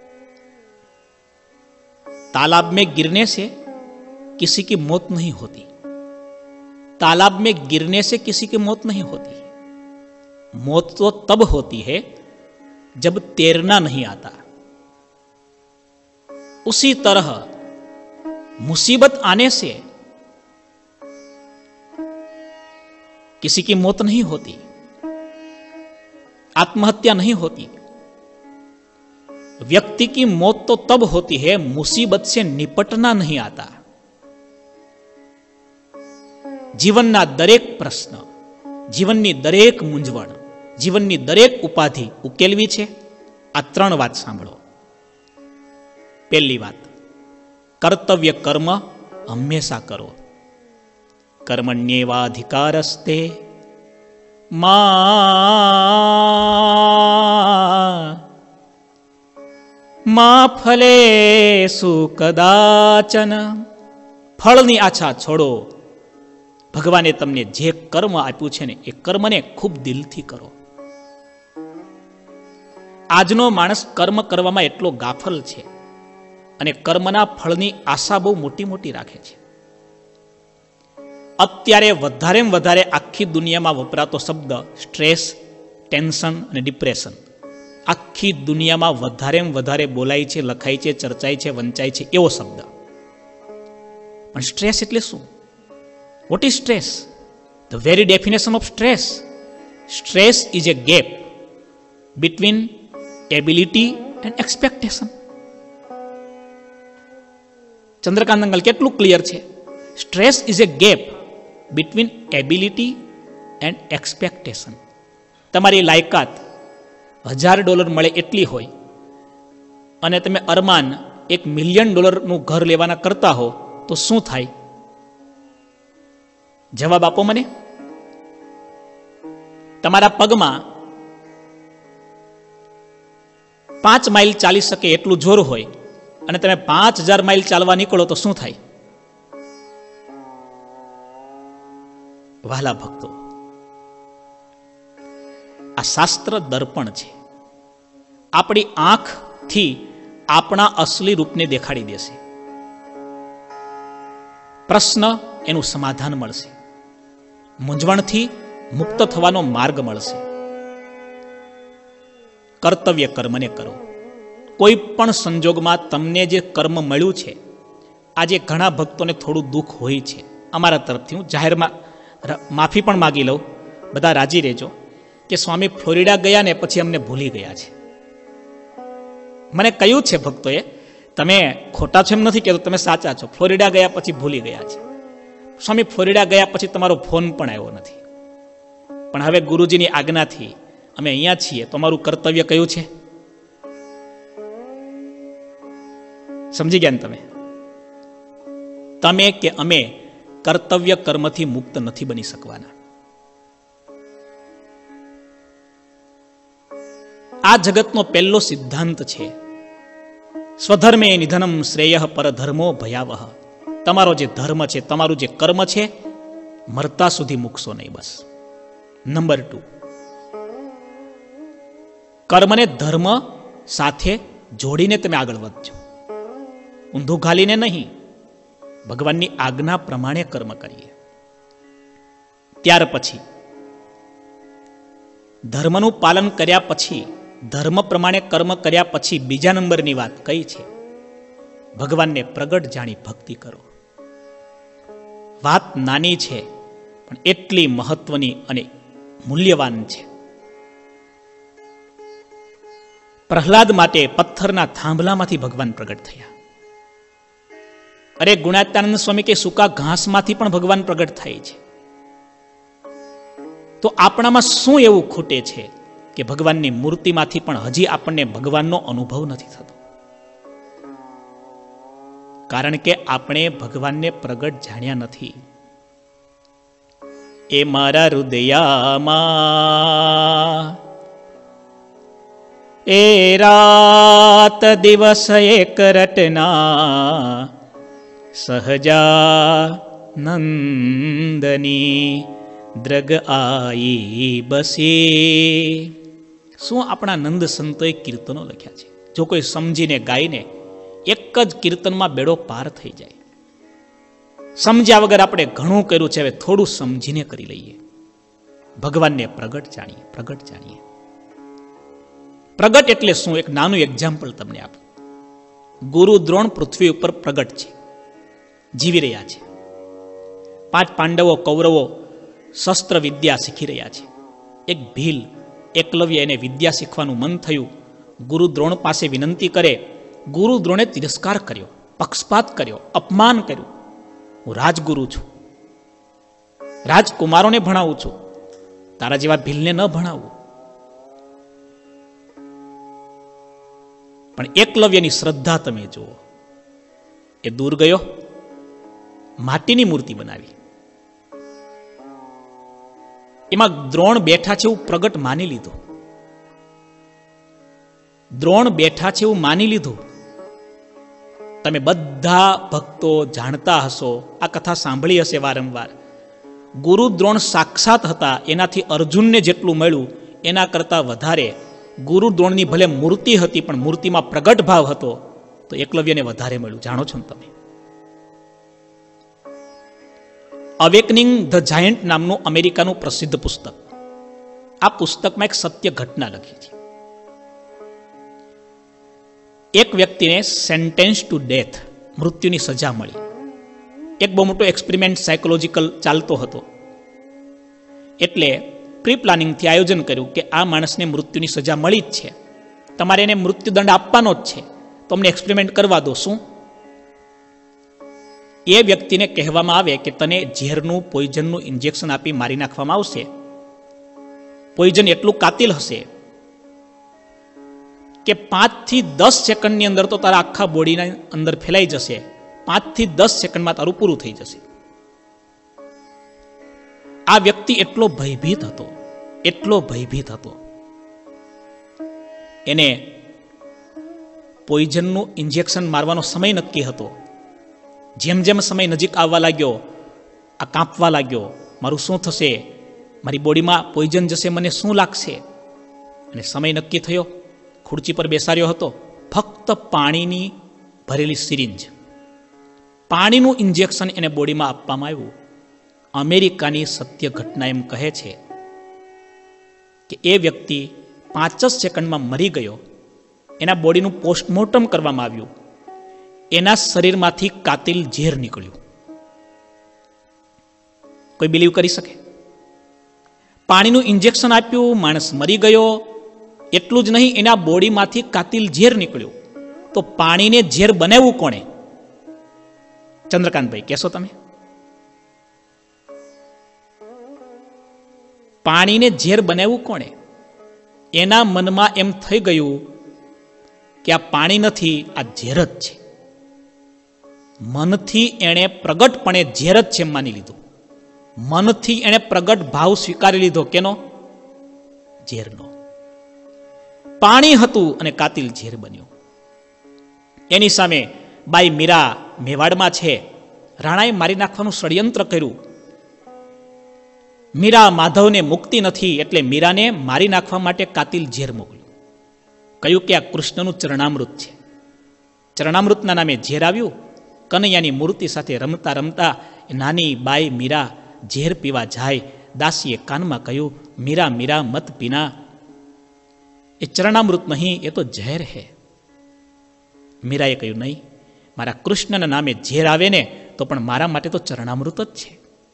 तालाब में गिरने से किसी की मौत नहीं होती, तालाब में गिरने से किसी की मौत नहीं होती, मौत तो तब होती है जब तैरना नहीं आता. उसी तरह मुसीबत आने से किसी की मौत नहीं होती, आत्महत्या नहीं होती. व्यक्ति की मौत तो तब होती है मुसीबत से निपटना नहीं आता. जीवनना दरेक प्रश्न, जीवननी दरेक मूंझवण, जीवननी दरेक उपाधि उकेलवी छे. आ 3 વાત સાંભળો. પહેલી વાત, કર્તવ્ય કર્મ હંમેશા કરો. કર્મણ્યેવાધિકારસ્તે મા ફલેષુ કદાચન. ફળની આછા છોડો. ભગવાને તમને જે કર્મ આપ્યું છે ને, એ કર્મને ખૂબ દિલથી કરો. આજનો માણસ કર્મ કરવામાં એટલો ગાફલ છે અને કર્મના ફળની આશા બહુ મોટી મોટી રાખે છે. અત્યારે વધારે આખી દુનિયામાં વપરાતો શબ્દ સ્ટ્રેસ, ટેન્શન અને ડિપ્રેશન. આખી દુનિયામાં વધારે બોલાય છે, લખાય છે, ચર્ચાય છે, વંચાય છે એવો શબ્દ. પણ સ્ટ્રેસ એટલે શું? What is stress? The very definition of stress. Stress is a gap between ability and expectation. Chandrakant uncle કેટલું ક્લિયર છે? Stress is a gap between ability and expectation. તમારી લાયકાત $1000 મળે એટલી હોય અને તમે અરમાન $1 મિલિયન ઘર લેવાના કરતા હો તો શું થાય? જવાબ આપો મને. તમારા પગમાં 5 માઇલ ચાલી શકે એટલું જોર હોય અને તમે 5000 માઇલ ચાલવા નીકળો તો શું થાય? વહાલા ભક્તો, આ શાસ્ત્ર દર્પણ છે. આપણી આંખથી આપણા અસલી રૂપને દેખાડી દેશે. પ્રશ્ન એનું સમાધાન મળશે. મૂંઝવણથી મુક્ત થવાનો માર્ગ મળશે. કર્તવ્ય કર્મને કરો. કોઈ પણ સંજોગમાં તમને જે કર્મ મળ્યું છે, આજે ઘણા ભક્તોને થોડું દુઃખ હોય છે. અમારા તરફથી હું જાહેરમાં માફી પણ માગી લઉં. બધા રાજી રહેજો કે સ્વામી ફ્લોરિડા ગયા ને પછી અમને ભૂલી ગયા છે. મને કહ્યું છે ભક્તોએ, તમે ખોટા છો એમ નથી કહેતો, તમે સાચા છો. ફ્લોરિડા ગયા પછી ભૂલી ગયા છે. સ્વામી ફ્લોરિડા ગયા પછી તમારો ફોન પણ આવ્યો નથી. પણ હવે ગુરુજીની આજ્ઞાથી અમે અહીંયા છીએ તો અમારું કર્તવ્ય કયું છે? સમજી ગયા ને તમે? તમે કે અમે કર્તવ્ય કર્મથી મુક્ત નથી બની શકવાના. આ જગતનો પહેલો સિદ્ધાંત છે, સ્વધર્મે નિધનમ શ્રેય પરધર્મો ભયાવહ. તમારો જે ધર્મ છે, તમારું જે કર્મ છે, મરતા સુધી મૂકશો નહીં. બસ. નંબર 2, કર્મને ધર્મ સાથે જોડીને તમે આગળ વધજો. ઊંધું ઘાલીને નહીં, ભગવાનની આજ્ઞા પ્રમાણે કર્મ કરીએ. ત્યાર પછી ધર્મનું પાલન કર્યા પછી, ધર્મ પ્રમાણે કર્મ કર્યા પછી બીજા નંબરની વાત કઈ છે? ભગવાનને પ્રગટ જાણી ભક્તિ કરો. વાત નાની છે પણ એટલી મહત્વની અને મૂલ્યવાન છે. પ્રહલાદ માટે પથ્થરના થાંભલામાંથી ભગવાન પ્રગટ થયા. અરે ગુણાત્યાનંદ સ્વામી કે સૂકા ઘાસમાંથી પણ ભગવાન પ્રગટ થાય છે. તો આપણામાં શું એવું ખૂટે છે કે ભગવાનની મૂર્તિમાંથી પણ હજી આપણને ભગવાનનો અનુભવ નથી થતો? કારણ કે આપણે ભગવાનને પ્રગટ જાણ્યા નથી. એ મારા હૃદયામાં એ રાત દિવસ એક રટના સહજાનંદની દ્રગ આઈ બસી. શું આપણા નંદ સંતોએ કીર્તનો લખ્યા છે. જો કોઈ સમજીને ગાઈને એક જ કીર્તનમાં બેડો પાર થઈ જાય. સમજ્યા વગર આપણે ઘણું કર્યું છે, હવે થોડું સમજીને કરી લઈએ. ભગવાનને પ્રગટ જાણીએ, પ્રગટ જાણીએ. પ્રગટ એટલે શું? એક નાનું એક્ઝામ્પલ તમને આપું. ગુરુ દ્રોણ પૃથ્વી ઉપર પ્રગટ છે, જીવી રહ્યા છે. 5 પાંડવો કૌરવો શસ્ત્ર વિદ્યા શીખી રહ્યા છે. એક ભીલ એકલવ્ય, એને વિદ્યા શીખવાનું મન થયું. ગુરુ દ્રોણ પાસે વિનંતી કરે. ગુરુ દ્રોણે તિરસ્કાર કર્યો, પક્ષપાત કર્યો, અપમાન કર્યું. હું રાજગુરુ છું, રાજકુમારોને ભણાવું છું, તારા જેવા ભીલને ન ભણાવું. પણ એકલવ્યની શ્રદ્ધા તમે જુઓ. એ દૂર ગયો, માટીની મૂર્તિ બનાવી. એમાં દ્રોણ બેઠા છે એવું પ્રગટ માની લીધું. દ્રોણ બેઠા છે એવું માની લીધું. તમે બધા ભક્તો જાણતા હશો, આ કથા સાંભળી હશે વારંવાર. ગુરુ દ્રોણ સાક્ષાત હતા, એનાથી અર્જુનને જેટલું મળ્યું એના કરતા વધારે ગુરુ દ્રોણની ભલે મૂર્તિ હતી પણ મૂર્તિમાં પ્રગટ ભાવ હતો તો એકલવ્યને વધારે મળ્યું. જાણો છો ને તમે? અવેકનિંગ ધ જાયન્ટ નામનું અમેરિકાનું પ્રસિદ્ધ પુસ્તક. આ પુસ્તકમાં એક સત્ય ઘટના લખી છે. એક વ્યક્તિને સેન્ટેન્સ ટુ ડેથ, મૃત્યુની સજા મળી. એક બહુ મોટો એક્સપેરિમેન્ટ સાયકોલોજીકલ ચાલતો હતો. એટલે પ્રી પ્લાનિંગથી આયોજન કર્યું કે આ માણસને મૃત્યુની સજા મળી જ છે, તમારે એને મૃત્યુદંડ આપવાનો જ છે, તો અમને એક્સપેરિમેન્ટ કરવા દો. શું? એ વ્યક્તિને કહેવામાં આવે કે તને ઝેરનું, પોઈઝનનું ઇન્જેક્શન આપી મારી નાખવામાં આવશે. પોઈઝન એટલું કાતિલ હશે કે 5 થી 10 સેકન્ડની અંદર તો તારા આખા બોડીના અંદર ફેલાઈ જશે. 5 થી 10 સેકન્ડમાં તારું પૂરું થઈ જશે. આ વ્યક્તિ એટલો ભયભીત હતો, એટલો ભયભીત હતો. એને પોઈઝનનું ઇન્જેક્શન મારવાનો સમય નક્કી હતો. જેમ જેમ સમય નજીક આવવા લાગ્યો, આ કાંપવા લાગ્યો. મારું શું થશે? મારી બોડીમાં પોઈઝન જશે, મને શું લાગશે? અને સમય નક્કી થયો. ખુરચી પર બેસાડ્યો હતો. ફક્ત પાણીની ભરેલી સિરિંજ, પાણીનું ઇન્જેક્શન એને બોડીમાં આપવામાં આવ્યું. અમેરિકાની સત્ય ઘટના એમ કહે છે કે એ વ્યક્તિ 5 જ સેકન્ડમાં મરી ગયો. એના બોડીનું પોસ્ટમોર્ટમ કરવામાં આવ્યું. એના શરીરમાંથી કાતિલ ઝેર નીકળ્યું. કોઈ બિલીવ કરી શકે? પાણીનું ઇન્જેક્શન આપ્યું, માણસ મરી ગયો. એટલું જ નહીં, એના બોડીમાંથી કાતિલ ઝેર નીકળ્યું. તો પાણીને ઝેર બનાવ્યું કોણે? ચંદ્રકાંતભાઈ કહેશો તમે? પાણીને ઝેર બનાવ્યું કોણે? એના મનમાં એમ થઈ ગયું કે આ પાણી નથી, આ ઝેર જ છે. મનથી એણે પ્રગટપણે ઝેર જ છે માની લીધું. મનથી એણે પ્રગટ ભાવ સ્વીકારી લીધો. કેનો? ઝેરનો. પાણી હતું અને કાતિલ ઝેર બન્યું. એની સામે બાઈ મીરા મેવાડમાં છે, રાણાએ મારી નાખવાનું ષડયંત્ર કર્યું. મીરા માધવને મુક્તિ નથી એટલે મીરાને મારી નાખવા માટે કાતિલ ઝેર મોકલ્યું. કહ્યું કે આ કૃષ્ણનું ચરણામૃત છે. ચરણામૃતના નામે ઝેર આવ્યું. કનૈયાની મૂર્તિ સાથે રમતા રમતા નાની બાઈ મીરા ઝેર પીવા જાય. દાસીએ કાનમાં કહ્યું, મીરા મીરા મત પીના, એ ચરણામૃત નહીં, એ તો ઝેર હે. મીરાએ કહ્યું, નહીં, મારા કૃષ્ણના નામે ઝેર આવે ને તો પણ મારા માટે તો ચરણામૃત જ છે.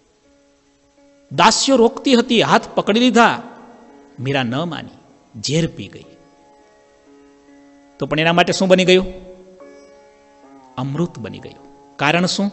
દાસીઓ રોકતી હતી, હાથ પકડી લીધા. મીરા ન માની, ઝેર પી ગઈ. તો પણ એના માટે શું બની ગયું? અમૃત બની ગયું. કારણ શું?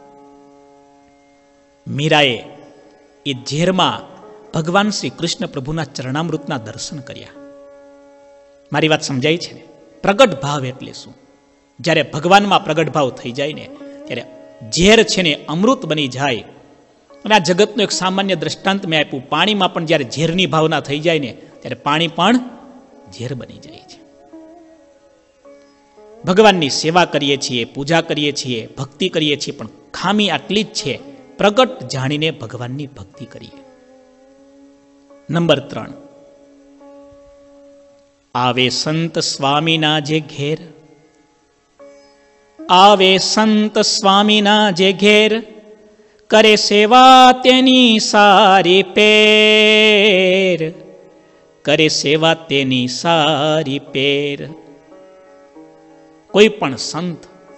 મીરાએ એ ઝેરમાં ભગવાન શ્રી કૃષ્ણ પ્રભુના ચરણામૃતના દર્શન કર્યા. મારી વાત સમજાય છે ને? પ્રગટ ભાવ એટલે શું? જ્યારે ભગવાનમાં પ્રગટ ભાવ થઈ જાય ને ત્યારે ઝેર છે ને અમૃત બની જાય. અને આ જગતનું એક સામાન્ય દ્રષ્ટાંત મેં આપ્યું. પાણીમાં પણ જ્યારે ઝેરની ભાવના થઈ જાય ને ત્યારે પાણી પણ ઝેર બની જાય છે. ભગવાનની સેવા કરીએ છીએ, પૂજા કરીએ છીએ, ભક્તિ કરીએ છીએ, પણ ખામી આટલી જ છે, પ્રગટ જાણીને ભગવાનની ભક્તિ કરીએ. નંબર 3, આવે સંત સ્વામીના જે ઘેર, આવે સંત સ્વામીના જે ઘેર, કરે સેવા તેની સારી પેર, કરે સેવા તેની સારી પેર. કોઈ પણ સંત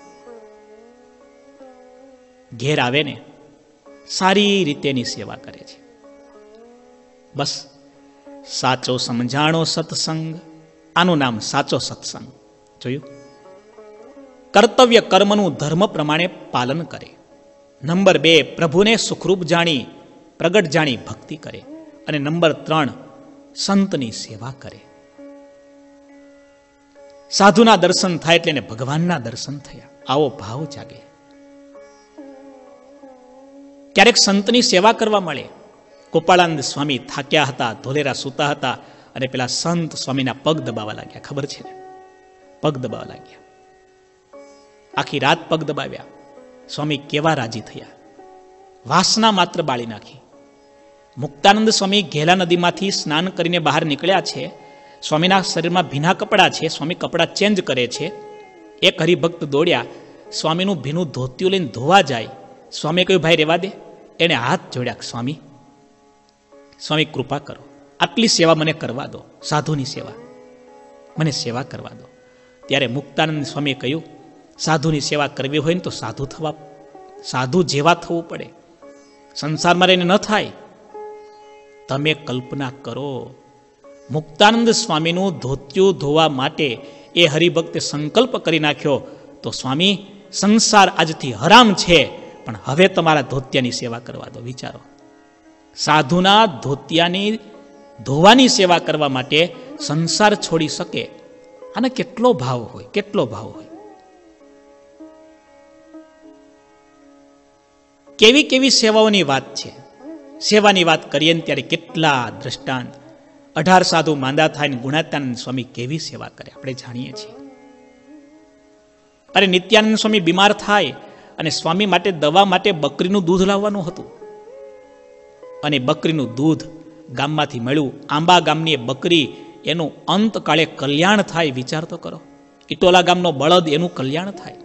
ઘેર આવે ને સારી રીતેની સેવા કરે છે. બસ સાચો સમજાણો સત્સંગ, આનું નામ સાચો સત્સંગ. જોયું? કર્તવ્ય કર્મનું ધર્મ પ્રમાણે પાલન કરે. નંબર 2, પ્રભુને સુખરૂપ જાણી, પ્રગટ જાણી ભક્તિ કરે. અને નંબર 3, સંતની સેવા કરે. સાધુના દર્શન થાય એટલે ભગવાનના દર્શન થયા, આવો ભાવ જાગે. ક્યારેક સંતની સેવા કરવા મળે. ગોપાળાનંદ સ્વામી થાક્યા હતા, ધોલેરા સૂતા હતા, અને પેલા સંત સ્વામીના પગ દબાવવા લાગ્યા. ખબર છે ને? પગ દબાવવા લાગ્યા. આખી રાત પગ દબાવ્યા. સ્વામી કેવા રાજી થયા, વાસના માત્ર બાળી નાખી. મુક્તાનંદ સ્વામી ઘેલા નદીમાંથી સ્નાન કરીને બહાર નીકળ્યા છે. સ્વામીના શરીરમાં ભીના કપડાં છે. સ્વામી કપડાં ચેન્જ કરે છે. એક હરિભક્ત દોડ્યા, સ્વામીનું ભીનું ધોતિયું લઈને ધોવા જાય. સ્વામીએ કહ્યું, ભાઈ રહેવા દે. એને હાથ જોડ્યા, સ્વામી સ્વામી કૃપા કરો, આટલી સેવા મને કરવા દો, સાધુની સેવા, મને સેવા કરવા દો. ત્યારે મુક્તાનંદ સ્વામીએ કહ્યું, સાધુની સેવા કરવી હોય ને તો સાધુ જેવા થવું પડે. સંસારમાં રહીને ન થાય. તમે કલ્પના કરો, મુક્તાનંદ સ્વામીનું ધોતિયું ધોવા માટે એ હરિભક્તે સંકલ્પ કરી નાખ્યો, તો સ્વામી સંસાર આજથી હરામ છે, પણ હવે તમારા ધોતિયાની સેવા કરવા દો. વિચારો, સાધુના ધોતિયાની ધોવાની સેવા કરવા માટે સંસાર છોડી શકે. આને કેટલો ભાવ હોય, કેટલો ભાવ હોય. કેવી કેવી સેવાઓની વાત છે. સેવાની વાત કરીએ ને ત્યારે કેટલા દ્રષ્ટાંત. 18 સાધુ માંદા થાય ને ગુણાત્યાનંદ સ્વામી કેવી સેવા કરે આપણે જાણીએ છીએ. અરે નિત્યાનંદ સ્વામી બીમાર થાય અને સ્વામી માટે દવા માટે બકરીનું દૂધ લાવવાનું હતું, અને બકરીનું દૂધ ગામમાંથી મળ્યું. આંબા ગામની બકરી, એનું અંતકાળે કલ્યાણ થાય. વિચાર તો કરો. ઇટોલા ગામનો બળદ, એનું કલ્યાણ થાય.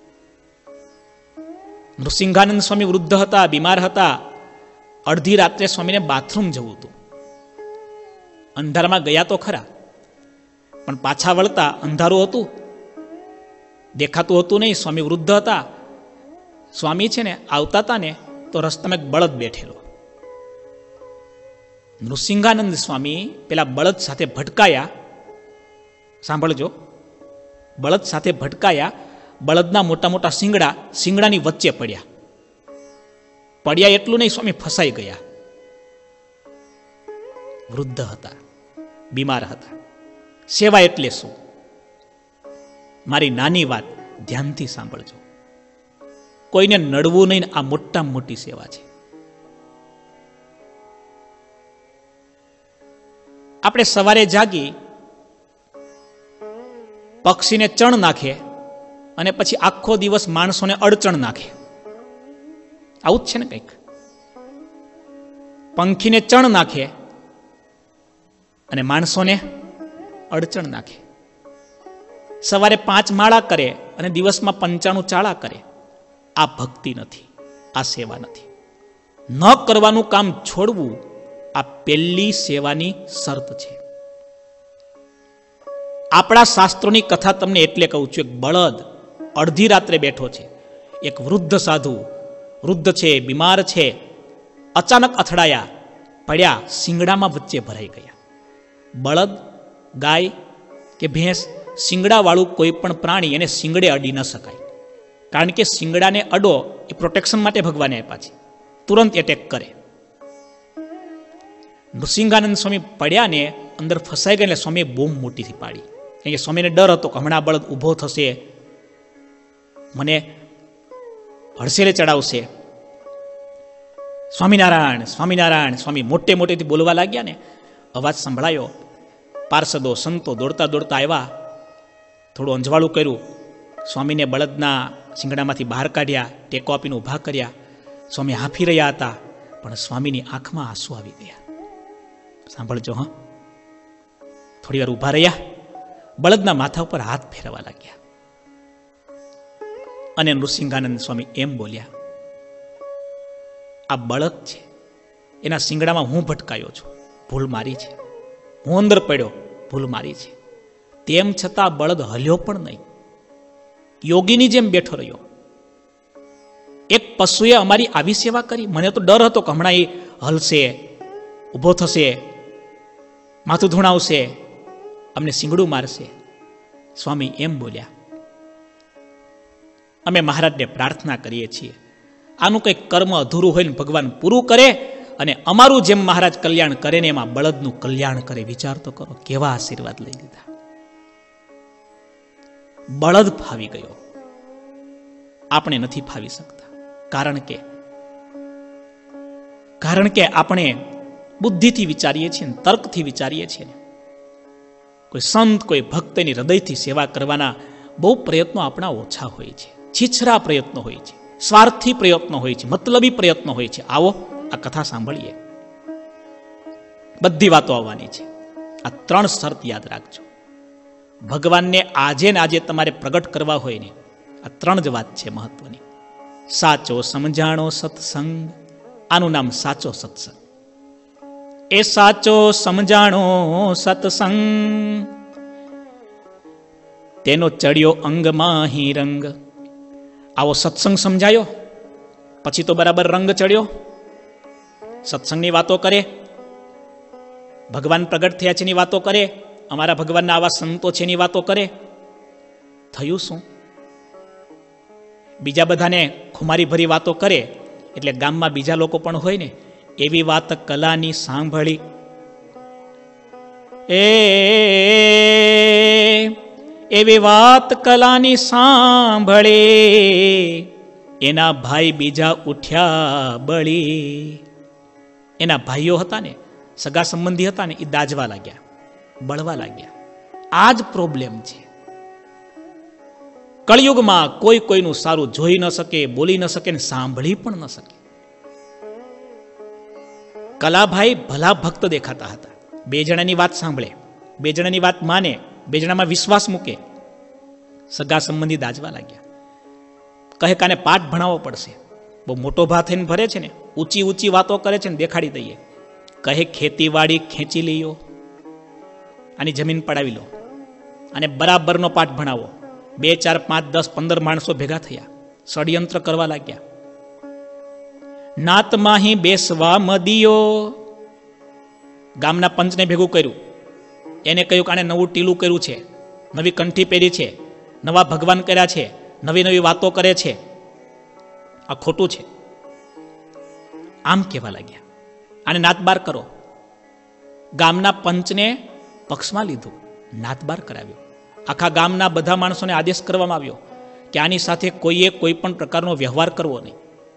નૃસિંહાનંદ સ્વામી વૃદ્ધ હતા, બીમાર હતા. અડધી રાત્રે સ્વામીને બાથરૂમ જવું હતું. અંધારામાં ગયા તો ખરા, પણ પાછા વળતા અંધારું હતું, દેખાતું હતું નહીં. સ્વામી વૃદ્ધ હતા. સ્વામી છે ને આવતા હતા ને તો રસ્તામાં એક બળદ બેઠેલો. નૃસિંહાનંદ સ્વામી પેલા બળદ સાથે ભટકાયા. સાંભળજો, બળદ સાથે ભટકાયા. બળદના મોટા મોટા શિંગડાની વચ્ચે પડ્યા. એટલું નહીં, સ્વામી ફસાઈ ગયા. વૃદ્ધ હતા, બીમાર હતા. સેવા એટલે શું? મારી નાની વાત ધ્યાનથી સાંભળજો. કોઈને નડવું નહીં, આ મોટામાં મોટી સેવા છે. આપણે સવારે જાગી, પક્ષીને ચણ નાખે અને પછી આખો દિવસ માણસોને અડચણ નાખે. આવું જ છે ને કંઈક. પંખીને ચણ નાખે અને માણસોને અડચણ નાખે. સવારે 5 માળા કરે અને દિવસમાં 95 ચાળા કરે. આ ભક્તિ નથી, આ સેવા નથી. ન કરવાનું કામ છોડવું, આ પહેલી સેવાની શરત છે. આપણા શાસ્ત્રોની કથા તમને એટલે કહું છું. એક બળદ અડધી રાત્રે બેઠો છે. એક વૃદ્ધ સાધુ, વૃદ્ધ છે, બીમાર છે, અચાનક અથડાયા, પડ્યા, શિંગડામાં વચ્ચે ભરાઈ ગયા. બળદ, ગાય કે ભેંસ શિંગડાવાળું કોઈ પણ પ્રાણી એને શિંગડે અડી ન શકાય, કારણ કે શિંગડાને અડો એ પ્રોટેક્શન માટે ભગવાને આપ્યા છે, તુરંત એટેક કરે. નૃસિંહાનંદ સ્વામી પડ્યા ને અંદર ફસાઈ ગયા, એટલે સ્વામીએ બૂમ મોટીથી પાડી. કારણ કે સ્વામીને ડર હતો કે હમણાં બળદ ઊભો થશે, મને હડસેલે ચડાવશે. સ્વામિનારાયણ સ્વામિનારાયણ સ્વામી મોટે મોટેથી બોલવા લાગ્યા ને અવાજ સંભળાયો. પાર્ષદો સંતો દોડતા દોડતા આવ્યા, થોડું અંજવાળું કર્યું, સ્વામીને બળદના શિંગડામાંથી બહાર કાઢ્યા, ટેકો આપીને ઊભા કર્યા. સ્વામી હાંફી રહ્યા હતા, પણ સ્વામીની આંખમાં આંસુ આવી ગયા. સાંભળજો હા. થોડી વાર ઊભા રહ્યા, બળદના માથા ઉપર હાથ ફેરવા લાગ્યા અને નૃસિંહાનંદ સ્વામી એમ બોલ્યા, આ બળદ છે, એના શિંગડામાં હું ભટકાયો છું, ભૂલ મારી છે. હું અંદર પડ્યો, ભૂલ મારી છે. તેમ છતાં બળદ હલ્યો પણ નહીં, યોગીની જેમ બેઠો રહ્યો. એક પશુએ અમારી આવી સેવા કરી. મને તો ડર હતો કે હમણાં એ હલશે, ઊભો થશે, માથું ધૂણાવશે, અમને શિંગડું મારશે. સ્વામી એમ બોલ્યા, અમે મહારાજને પ્રાર્થના કરીએ છીએ, આનું કંઈક કર્મ અધૂરું હોય ને ભગવાન પૂરું કરે, અને અમારું જેમ મહારાજ કલ્યાણ કરે ને એમાં બળદનું કલ્યાણ કરે. વિચાર તો કરો, કેવા આશીર્વાદ લઈ લીધા. બળદ ફાવી ગયો, આપણે નથી ફાવી શકતા. કારણ કે આપણે બુદ્ધિથી વિચારીએ છીએ, તર્કથી વિચારીએ છીએ. કોઈ સંત, કોઈ ભક્તની હૃદયથી સેવા કરવાના બહુ પ્રયત્નો આપણા ઓછા હોય છે. છીછરા પ્રયત્નો હોય છે, સ્વાર્થી પ્રયત્નો હોય છે, મતલબી પ્રયત્નો હોય છે. આવો આ કથા સાંભળીએ, બધી વાતો આવવાની છે. આ 3 શરત યાદ રાખજો. ભગવાનને આજે ને આજે તમારે પ્રગટ કરવા હોય ને, આ 3 જ વાત છે મહત્વની. સાચો સમજાણો સત્સંગ, આનું નામ સાચો સત્સંગ. એ સાચો સમજાણો સત્સંગ, તેનો ચડ્યો અંગમાં હી રંગ. આવો સત્સંગ સમજાયો પછી તો બરાબર રંગ ચડ્યો. સત્સંગની વાતો કરે, ભગવાન પ્રગટ થયા છે એની વાતો કરે, અમારા ભગવાનના આવા સંતો છે એની વાતો કરે. થયું શું? બીજા બધાને ખુમારી ભરી વાતો કરે એટલે ગામમાં બીજા લોકો પણ હોય ને, એવી વાત કલાની સાંભળી. એવી વાત કલાની સાંભળે, એના ભાઈ બીજા ઉઠ્યા બળી. એના ભાઈઓ હતા ને, સગા સંબંધી હતા ને, એ દાજવા લાગ્યા, બળવા લાગ્યા. આ જ પ્રોબ્લેમ છે. કળિયુગમાં કોઈ કોઈનું સારું જોઈ ન શકે, બોલી ન શકે ને સાંભળી પણ ન શકે. કલાભાઈ ભલા ભક્ત દેખાતા હતા. 2 જણાની વાત સાંભળે, 2 જણાની વાત માને, 2 જણામાં વિશ્વાસ મૂકે. સગા સંબંધી દાજવા લાગ્યા. કહે કાને પાઠ ભણાવવો પડશે. બહુ મોટો ભા થઈને ભરે છે ને, ઊંચી ઊંચી વાતો કરે છે ને, દેખાડી દઈએ. કહે ખેતીવાડી ખેંચી લઈયો, આની જમીન પડાવી લો અને બરાબરનો પાઠ ભણાવો. 2, 4, 5, 10, 15 માણસો ભેગા થયા, ષડયંત્ર કરવા લાગ્યા. નાતમાહી બેસવા મદિયો, ગામના પંચને ભેગું કર્યું. એને કહ્યું કે આને નવું ટીલું કર્યું છે, નવી કંઠી પહેરી છે, નવા ભગવાન કર્યા છે, નવી નવી વાતો કરે છે, આ ખોટું છે. આમ કહેવા લાગ્યા. આને નાતબાર કરો. ગામના પંચને પક્ષમાં લીધું, નાતબાર કરાવ્યો. આખા ગામના બધા માણસોને આદેશ કરવામાં આવ્યો કે આની સાથે કોઈએ કોઈ પણ પ્રકારનો વ્યવહાર કરવો નહીં,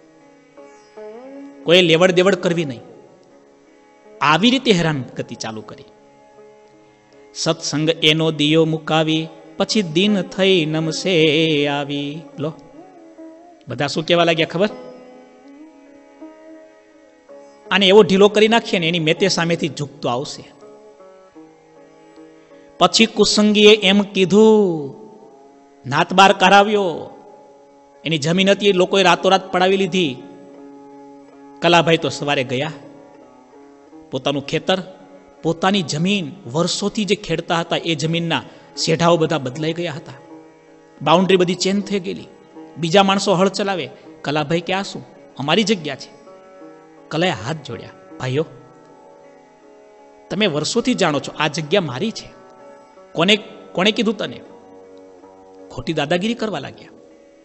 કોઈ લેવડ દેવડ કરવી નહીં. આવી રીતે હેરાનગતિ ચાલુ કરી. સત્સંગ એનો દિયો મુકાવી, પછી દિન થઈ નમસે આવી. લો બધા શું કહેવા લાગ્યા ખબર? આને એવો ઢીલો કરી નાખીએ ને, એની મેતે સામેથી ઝૂકતો આવશે. પછી કુસંગીએ એમ કીધું, નાતબાર કરાવ્યો. એની જમીન હતી, લોકોએ રાતોરાત પડાવી લીધી. કલાભાઈ તો સવારે ગયા. પોતાનું ખેતર, પોતાની જમીન, વર્ષોથી જે ખેડતા હતા એ જમીનના શેઢાઓ બધા બદલાઈ ગયા હતા. બાઉન્ડ્રી બધી ચેન્જ થઈ ગયેલી. બીજા માણસો હળ ચલાવે. કલાભાઈ કે આ શું, અમારી જગ્યા છે. કલાએ હાથ જોડ્યા. ભાઈઓ, તમે વર્ષોથી જાણો છો આ જગ્યા મારી છે. કોને કોણે કીધું તને? ખોટી દાદાગીરી કરવા લાગ્યા.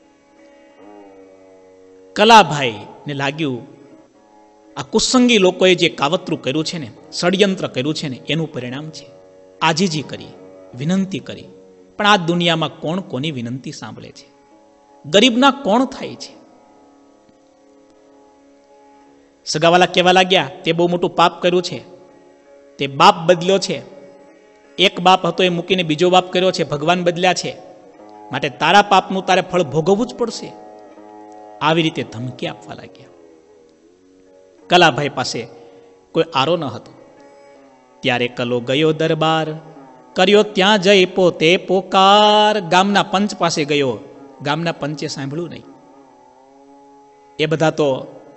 કલાભાઈ ને લાગ્યું આ કુસંગી લોકોએ જે કાવતરું કર્યું છે ને, ષડયંત્ર કર્યું છે ને, એનું પરિણામ છે. આજીજી કરી, વિનંતી કરી, પણ આ દુનિયામાં કોણ કોની વિનંતી સાંભળે છે? ગરીબના કોણ થાય છે? સગાવાલા કહેવા લાગ્યા તે બહુ મોટું પાપ કર્યું છે, તે બાપ બદલ્યો છે, એક બાપ હતો એ મૂકીને બીજો બાપ કર્યો છે, ભગવાન બદલ્યા છે, માટે તારા પાપનું તારે ફળ ભોગવવું જ પડશે. આવી રીતે ધમકી આપવા લાગ્યા. કલાભાઈ પાસે કોઈ આરો ન હતો. ત્યારે કલો ગયો દરબાર, કર્યો ત્યાં જઈ પોતે પોકાર. ગામના પંચ પાસે ગયો, ગામના પંચે સાંભળ્યું નહીં. એ બધા તો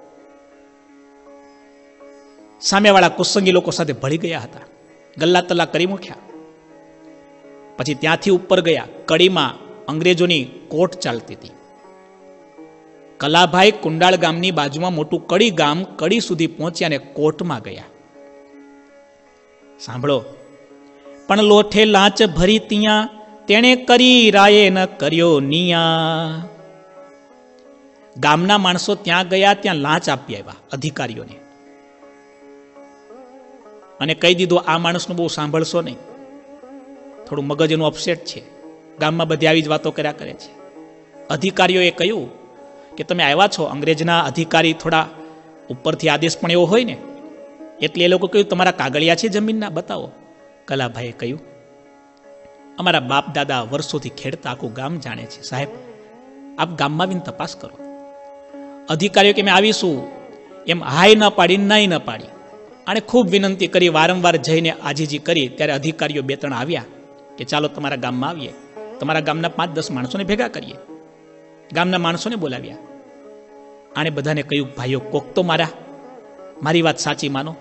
સામેવાળા કુસંગી લોકો સાથે ભળી ગયા હતા, ગલ્લા તલ્લા કરી મૂક્યા. પછી ત્યાંથી ઉપર ગયા. કડીમાં અંગ્રેજોની કોર્ટ ચાલતી હતી. કલાભાઈ કુંડાળ ગામની બાજુમાં મોટું કડી ગામ, કડી સુધી પહોંચ્યા અને કોર્ટમાં ગયા. સાંભળો, પણ લોઠે લાંચ ભરી ત્યાં, તેણે કરી રાયે ન કર્યો નિયા. ગામના માણસો ત્યાં ગયા, ત્યાં લાંચ આપી આવ્યા અધિકારીઓને, અને કહી દીધું આ માણસનું બહુ સાંભળશો નહીં, થોડું મગજ એનું અપસેટ છે, ગામમાં બધી આવી જ વાતો કર્યા કરે છે. અધિકારીઓએ કહ્યું કે તમે આવ્યા છો, અંગ્રેજના અધિકારી થોડા ઉપરથી આદેશ પણ એવો હોય ને, એટલે એ લોકો કહ્યું તમારા કાગળિયા છે જમીનના, બતાવો. કલાભાઈએ કહ્યું અમારા બાપ દાદા વર્ષોથી ખેડતા, આખું ગામ જાણે છે સાહેબ, આપ ગામમાં આવીને તપાસ કરો. અધિકારીઓ કે અમે આવીશું એમ હાય ન પાડી, નાઈ ન પાડી. આણે ખૂબ વિનંતી કરી, વારંવાર જઈને આજીજી કરી. ત્યારે અધિકારીઓ બે ત્રણ આવ્યા કે ચાલો તમારા ગામમાં આવીએ, તમારા ગામના 5-10 માણસોને ભેગા કરીએ. ગામના માણસોને બોલાવ્યા. આણે બધાને કહ્યું ભાઈઓ, કોક તો મારી વાત સાચી માનો.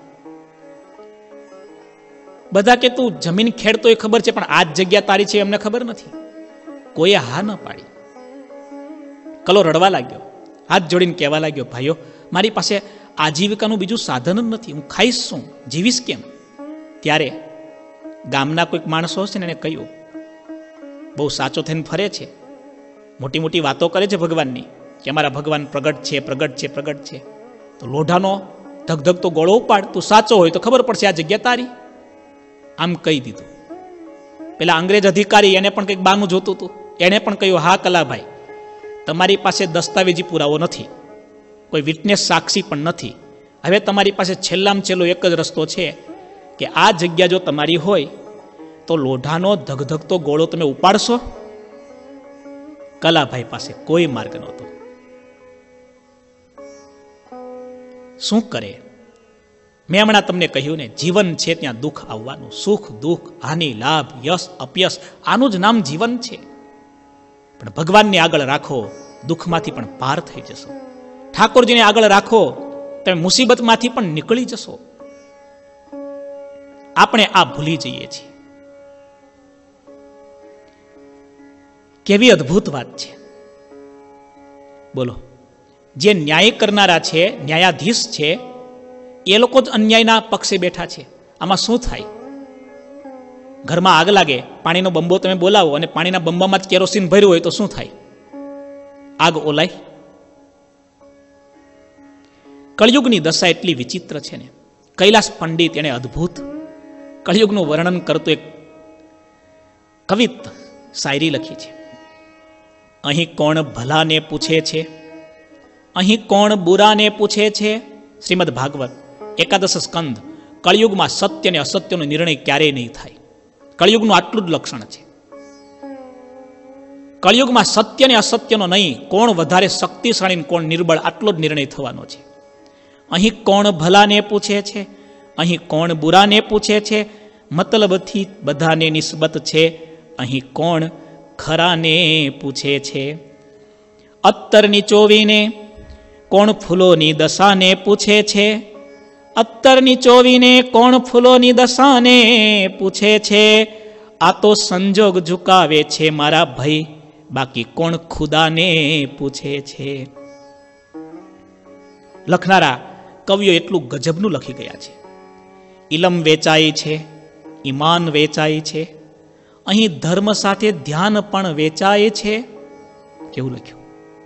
બધા કે તું જમીન ખેડતો એ ખબર છે, પણ આ જ જગ્યા તારી છે એમને ખબર નથી. કોઈએ હા ન પાડી. કલો રડવા લાગ્યો, હાથ જોડીને કહેવા લાગ્યો ભાઈઓ, મારી પાસે આજીવિકાનું બીજું સાધન જ નથી, હું ખાઈશ શું, જીવીશ કેમ? ત્યારે ગામના કોઈક માણસો હશે ને એને કહ્યું, બહુ સાચો થઈને ફરે છે, મોટી મોટી વાતો કરે છે ભગવાનની, કે અમારા ભગવાન પ્રગટ છે, પ્રગટ છે, પ્રગટ છે. તો લોઢાનો ધગધગતો ગોળો ઉપાડ, તું સાચો હોય તો ખબર પડશે આ જગ્યા તારી. આમ કહી દીધું. પેલા અંગ્રેજ અધિકારી એને પણ કંઈક બાનું જોતું હતું, એને પણ કહ્યું હા કલાભાઈ, તમારી પાસે દસ્તાવેજી પુરાવો નથી, કોઈ વિટનેસ સાક્ષી પણ નથી. હવે તમારી પાસે છેલ્લામાં છેલ્લો એક જ રસ્તો છે કે આ જગ્યા જો તમારી હોય તો લોઢાનો ધગધગતો ગોળો તમે ઉપાડશો? કલાભાઈ પાસે કોઈ માર્ગ નહોતો. શું કરે? મેં હમણાં તમને કહ્યું ને, જીવન છે ત્યાં દુઃખ આવવાનું, સુખ દુઃખ, હાનિ લાભ, યશ અપયશ, આનું જ નામ જીવન છે. પણ ભગવાનને આગળ રાખો, દુઃખમાંથી પણ પાર થઈ જશો. ઠાકોરજીને આગળ રાખો, તમે મુસીબતમાંથી પણ નીકળી જશો. આપણે આ ભૂલી જઈએ છીએ. કેવી અદ્ભુત વાત છે. બોલો, જે ન્યાય કરનારા છે, ન્યાયાધીશ છે, એ લોકો જ અન્યાયના પક્ષે બેઠા છે. આમાં શું થાય? ઘરમાં આગ લાગે, પાણીનો બંબો તમે બોલાવો અને પાણીના બંબામાં જ કેરોસીન ભર્યું હોય તો શું થાય? આગ ઓલાય? કળિયુગની દશા એટલી વિચિત્ર છે ને. કૈલાસ પંડિત એને અદ્ભુત કળિયુગનું વર્ણન કરતું એક કવિત શાયરી લખી છે. અહીં કોણ ભલાને પૂછે છે, અહીં કોણ બુરાને પૂછે છે. શ્રીમદ ભાગવત 11 સ્કંદ. કળિયુગમાં સત્ય અને અસત્યનો નિર્ણય ક્યારેય નહીં થાય. કળિયુગનું આટલું જ લક્ષણ છે. કળિયુગમાં સત્ય અને અસત્યનો નહીં, કોણ વધારે શક્તિશાળી કોણ નિર્બળ, આટલો જ નિર્ણય થવાનો છે. અહીં કોણ ભલાને પૂછે છે, અહીં કોણ બુરાને પૂછે છે, મતલબથી બધાને નિસ્બત છે. અહીં કોણ ખરાને પૂછે છે. અત્તરની ચોવીને કોણ ફૂલોની દશાને પૂછે છે. અત્તરની ચોવીને કોણ ફૂલોની દશાને પૂછે છે. આ તો સંજોગ ઝુકાવે છે મારા ભાઈ, બાકી કોણ ખુદાને પૂછે છે. લખનારા કવિઓ એટલું ગજબનું લખી ગયા છે. ઇલમ વેચાય છે, ઈમાન વેચાય છે, અહીં ધર્મ સાથે ધ્યાન પણ વેચાય છે. કેવું લખ્યું?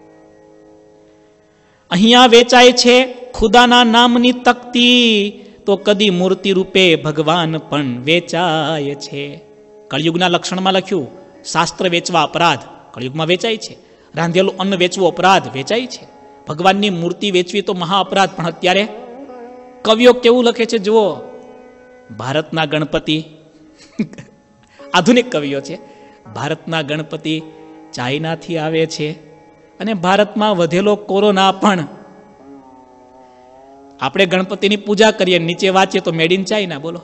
અહીંયા વેચાય છે ખુદાના નામની તકતી, તો કદી મૂર્તિ રૂપે ભગવાન પણ વેચાય છે. કળિયુગના લક્ષણમાં લખ્યું, શાસ્ત્ર વેચવા અપરાધ, કળિયુગમાં વેચાય છે. રાંધેલું અન્ન વેચવું અપરાધ, વેચાય છે. ભગવાનની મૂર્તિ વેચવી તો મહા અપરાધ. પણ અત્યારે કવિઓ કેવું લખે છે જુઓ. ભારતના ગણપતિ, આધુનિક કવિઓ છે, ભારતના ગણપતિ ચાઇનાથી આવે છે, અને ભારતમાં વધેલો કોરોના પણ. આપણે ગણપતિની પૂજા કરીએ, નીચે વાંચીએ તો મેડ ઇન ચાઇના. બોલો,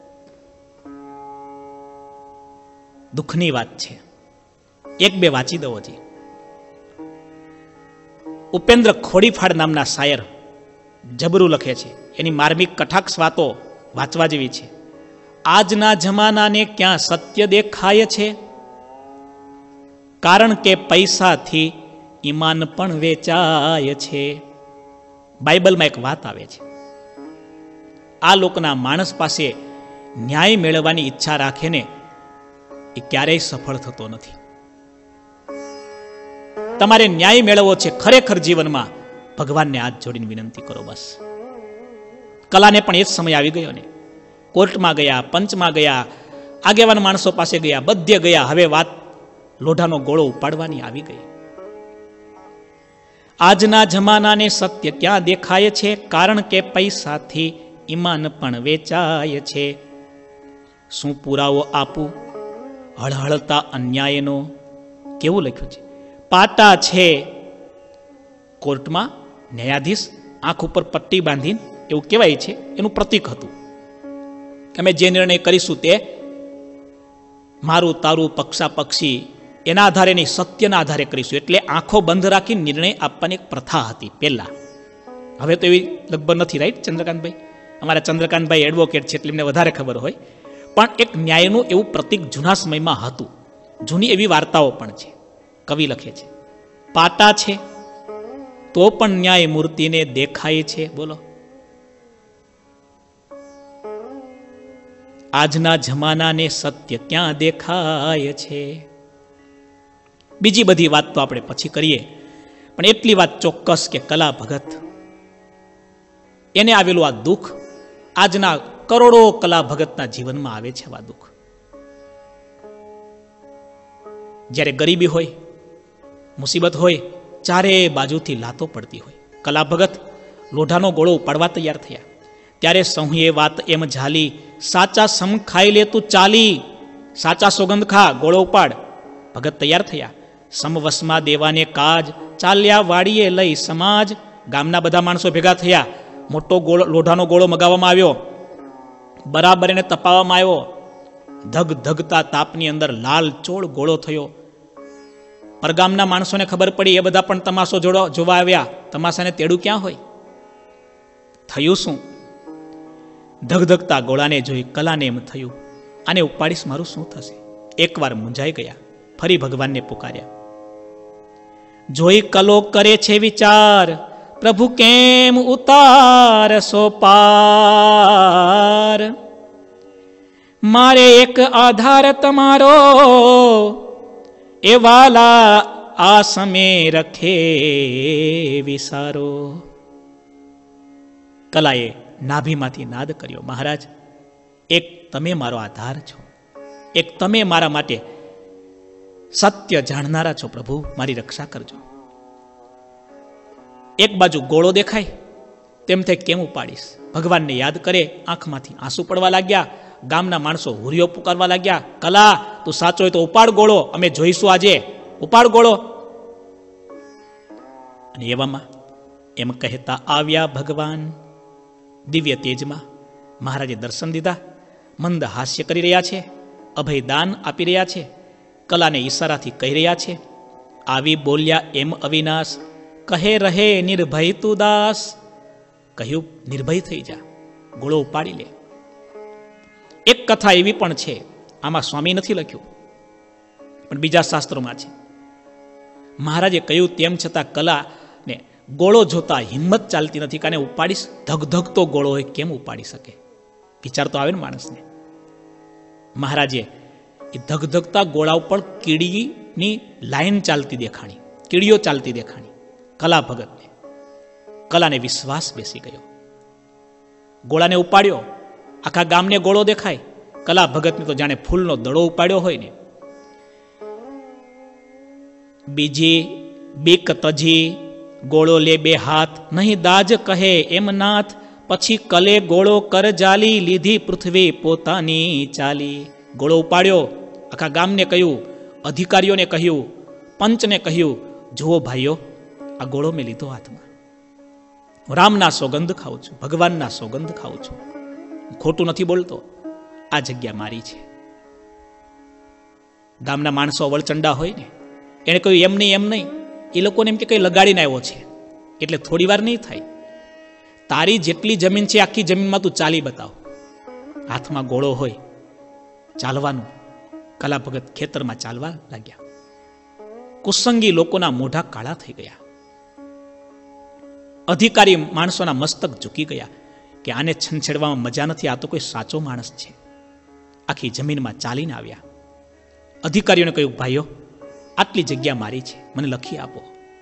દુઃખની વાત છે. એક બે વાંચી દો હજી. ઉપેન્દ્ર ખોડીફાડ નામના શાયર જબરું લખે છે, એની માર્મિક કટાક્ષ વાતો વાંચવા જેવી છે. આજના જમાનાને ક્યાં સત્ય દેખાય છે, કારણ કે પૈસાથી ઈમાન પણ વેચાય છે. બાઇબલમાં એક વાત આવે છે, આ લોકના માણસ પાસે ન્યાય મેળવવાની ઈચ્છા રાખે ને એ ક્યારેય સફળ થતો નથી. તમારે ન્યાય મેળવવો છે ખરેખર જીવનમાં, ભગવાનને હાથ જોડીને વિનંતી કરો બસ. કલાને પણ એ જ સમય આવી ગયો ને. કોર્ટમાં ગયા, પંચમાં ગયા, આગેવાન માણસો પાસે ગયા, બધે ગયા. હવે વાત લોઢાનો ગોળો ઉપાડવાની આવી ગઈ. આજના જમાનાને સત્ય ક્યાં દેખાય છે, કારણ કે પૈસાથી ઈમાન પણ વેચાય છે. શું પુરાવો આપું હળહળતા અન્યાયનો? કેવું લખ્યું છે? પાટા છે કોર્ટમાં, ન્યાયાધીશ આંખ ઉપર પટ્ટી બાંધીને, એવું કહેવાય છે, એનું પ્રતીક હતું. અમે જે નિર્ણય કરીશું તે મારું તારું પક્ષાપક્ષી એના આધારે નહીં, સત્યના આધારે કરીશું. એટલે આંખો બંધ રાખી નિર્ણય આપવાની એક પ્રથા હતી પહેલા. હવે તો એવી લગભગ નથી, રાઈટ ચંદ્રકાંતભાઈ? અમારા ચંદ્રકાંતભાઈ એડવોકેટ છે એટલે એમને વધારે ખબર હોય. પણ એક ન્યાયનું એવું પ્રતીક જૂના સમયમાં હતું. જૂની એવી વાર્તાઓ પણ છે. કવિ લખે છે, પાટા છે તો પણ ન્યાય મૂર્તિને દેખાય છે. બોલો, આજના જમાનાને સત્ય ક્યાં દેખાય છે? બીજી બધી વાત તો આપણે પછી કરીએ, પણ એટલી વાત ચોક્કસ કે કલા ભગત એને આવેલું આ દુઃખ આજના કરોડો કલા ભગતના જીવનમાં આવે છે. આ દુઃખ જ્યારે ગરીબી હોય, મુસીબત હોય, ચારે બાજુથી લાતો પડતી હોય, કલા ભગત લોઢાનો ગોળો ઉપાડવા તૈયાર થયા. ત્યારે સહુએ વાત એમ ઝાલી, સાચા સમ ખાઈ લે તું ચાલી. સાચા સોગંદ ખા, ગોળો ઉપાડ. ભગત તૈયાર થયા. સમવસમાં દેવાને કાજ, ચાલ્યા વાડીએ લઈ સમાજ. ગામના બધા માણસો ભેગા થયા. મોટો લોઢાનો ગોળો મગાવવામાં આવ્યો, બરાબર એને તપાવવામાં આવ્યો. ધગ ધગતા તાપની અંદર લાલ ચોળ ગોળો થયો. પરગામના માણસોને ખબર પડી, એ બધા પણ તમાશો જોવા આવ્યા. તમાશાને તેડું ક્યાં હોય? થયું શું? ધગધગતા ગોળાને જોઈ કલાને એમ થયું, આને ઉપાડીશ મારું શું થશે? એકવાર મૂંઝાઈ ગયા, ફરી ભગવાનને પુકાર્યા. જોઈ કલો કરે છે વિચાર, પ્રભુ કેમ ઉતારશો પાર? મારે એક આધાર તમારો, એ વાલા આ સમે રખે વિસારો. કલાએ નાભીમાંથી નાદ કર્યો, મહારાજ એક તમે મારો આધાર છો, એક તમે મારા માટે સત્ય જાણનારા છો. પ્રભુ મારી રક્ષા કરજો. એક બાજુ ગોળો દેખાય તેમ તે કેમ ઉપાડીશ? ભગવાનને યાદ કરે, આંખમાંથી આંસુ પડવા લાગ્યા. ગામના માણસો હુરિયો પુકારવા લાગ્યા, કલા તું સાચો હોય તો ઉપાડ ગોળો, અમે જોઈશું આજે, ઉપાડ ગોળો. અને એવામાં એમ કહેતા આવ્યા ભગવાન દિવ્ય તેજમાં. મહારાજે દર્શન દીધા, મંદ હાસ્ય કરી રહ્યા છે, અભય દાન આપી રહ્યા છે, કલાને ઈશારાથી કહી રહ્યા છે, આવી બોલ્યા એમ અવિનાશ, કહે રહે નિર્ભય તું દાસ. કહ્યું નિર્ભય થઈ જા, ગોળો ઉપાડી લે. એક કથા એવી પણ છે, આમાં સ્વામી નથી લખ્યું પણ બીજા શાસ્ત્રોમાં છે. મહારાજે કહ્યું તેમ છતાં કલાને ગોળો જોતા હિંમત ચાલતી નથી, કારણ ઉપાડીશ, ધગધગતો ગોળો હોય કેમ ઉપાડી શકે? વિચાર તો આવે ને માણસને. મહારાજે એ ધગધગતા ગોળા ઉપર કીડીની લાઈન ચાલતી દેખાણી, કીડીઓ ચાલતી દેખાણી કલા ભગતને. કલાને વિશ્વાસ બેસી ગયો. ગોળાને ઉપાડ્યો, આખા ગામને ગોળો દેખાય. કલા ભગતને તો જાણે ફૂલનો દડો ઉપાડ્યો હોય ને. બીજી બીક તજી ગોળો લે બે હાથ, નહીં દાજ કહે એમ નાથ. પછી કલે ગોળો કર જાલી, લીધી પૃથ્વી પોતાની ચાલી. ગોળો ઉપાડ્યો, આખા ગામને કહ્યું, અધિકારીઓને કહ્યું, પંચને કહ્યું, જુઓ ભાઈઓ, આ ગોળો મેં લીધો હાથમાં. રામના સોગંધ ખાઉં છું, ભગવાનના સોગંધ ખાઉં છું, ખોટું નથી બોલતો. આ જગ્યા મારી છે. ગામના માણસો અવળચંડા હોય ને, એને કહ્યું એમ નહીં, એ લોકોને એમ કે કઈ લગાડીને આવ્યો છે, એટલે થોડી વાર નહીં થાય. તારી જેટલી જમીન છે આખી જમીનમાં તું ચાલી બતાવ. હાથમાં ગોળો હોય, ચાલવાનું. કલા ભગત ખેતરમાં ચાલવા લાગ્યા. કુસંગી લોકોના મોઢા કાળા થઈ ગયા. અધિકારી માણસોના મસ્તક ઝૂકી ગયા કે આને છંછેડવામાં મજા નથી, આ તો કોઈ સાચો માણસ છે. આખી જમીનમાં ચાલીને આવ્યા. અધિકારીઓને કહ્યું, ભાઈઓ, આટલી જગ્યા મારી છે, મને લખી આપો.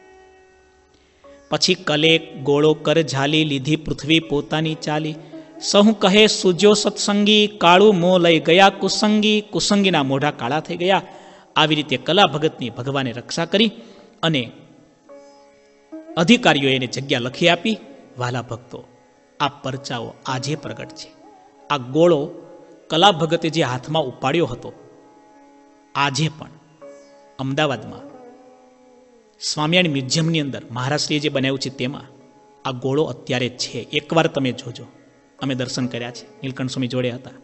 પછી કલે ગોળો કર ઝાલી, લીધી પૃથ્વી પોતાની ચાલી. સહુ કહે સુજ્યો સત્સંગી, કાળું મોં લઈ ગયા કુસંગી. કુસંગીના મોઢા કાળા થઈ ગયા. આવી રીતે કલા ભગતની ભગવાને રક્ષા કરી અને અધિકારીઓ એને જગ્યા લખી આપી. વાલા ભક્તો, આ પરચાઓ આજે પ્રગટ છે. આ ગોળો કલા ભગતે જે હાથમાં ઉપાડ્યો હતો, આજે પણ અમદાવાદમાં સ્વામિનારાયણ મ્યુઝિયમની અંદર મહારાષ્ટ્રીએ જે બનાવ્યું છે તેમાં આ ગોળો અત્યારે છે. એકવાર તમે જોજો. અમે દર્શન કર્યા છે, નીલકંઠ સ્વામી જોડે હતા.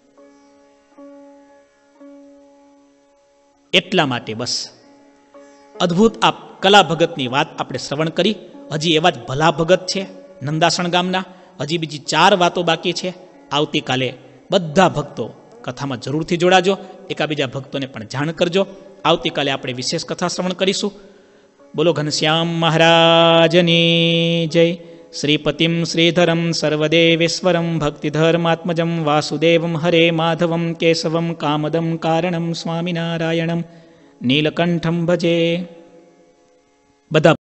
એટલા માટે બસ અદ્ભુત આ કલા ભગતની વાત આપણે શ્રવણ કરી. હજી એવા જ ભલા ભગત છે નંદાસણ ગામના. હજી બીજી 4 વાતો બાકી છે. આવતીકાલે બધા ભક્તો કથામાં જરૂરથી જોડાજો. એકાબીજા ભક્તોને પણ જાણ કરજો. આવતીકાલે આપણે વિશેષ કથા શ્રવણ કરીશું. બોલો ઘનશ્યામ મહારાજની જય. શ્રીપતિમ શ્રીધરમ સર્વદેવેશ્વરમ ભક્તિધર્માત્મજમ વાસુદેવમ હરે માધવમ કેશવમ કામદમ કારણમ સ્વામિનારાયણમ નીલકંઠમ ભજે. બધા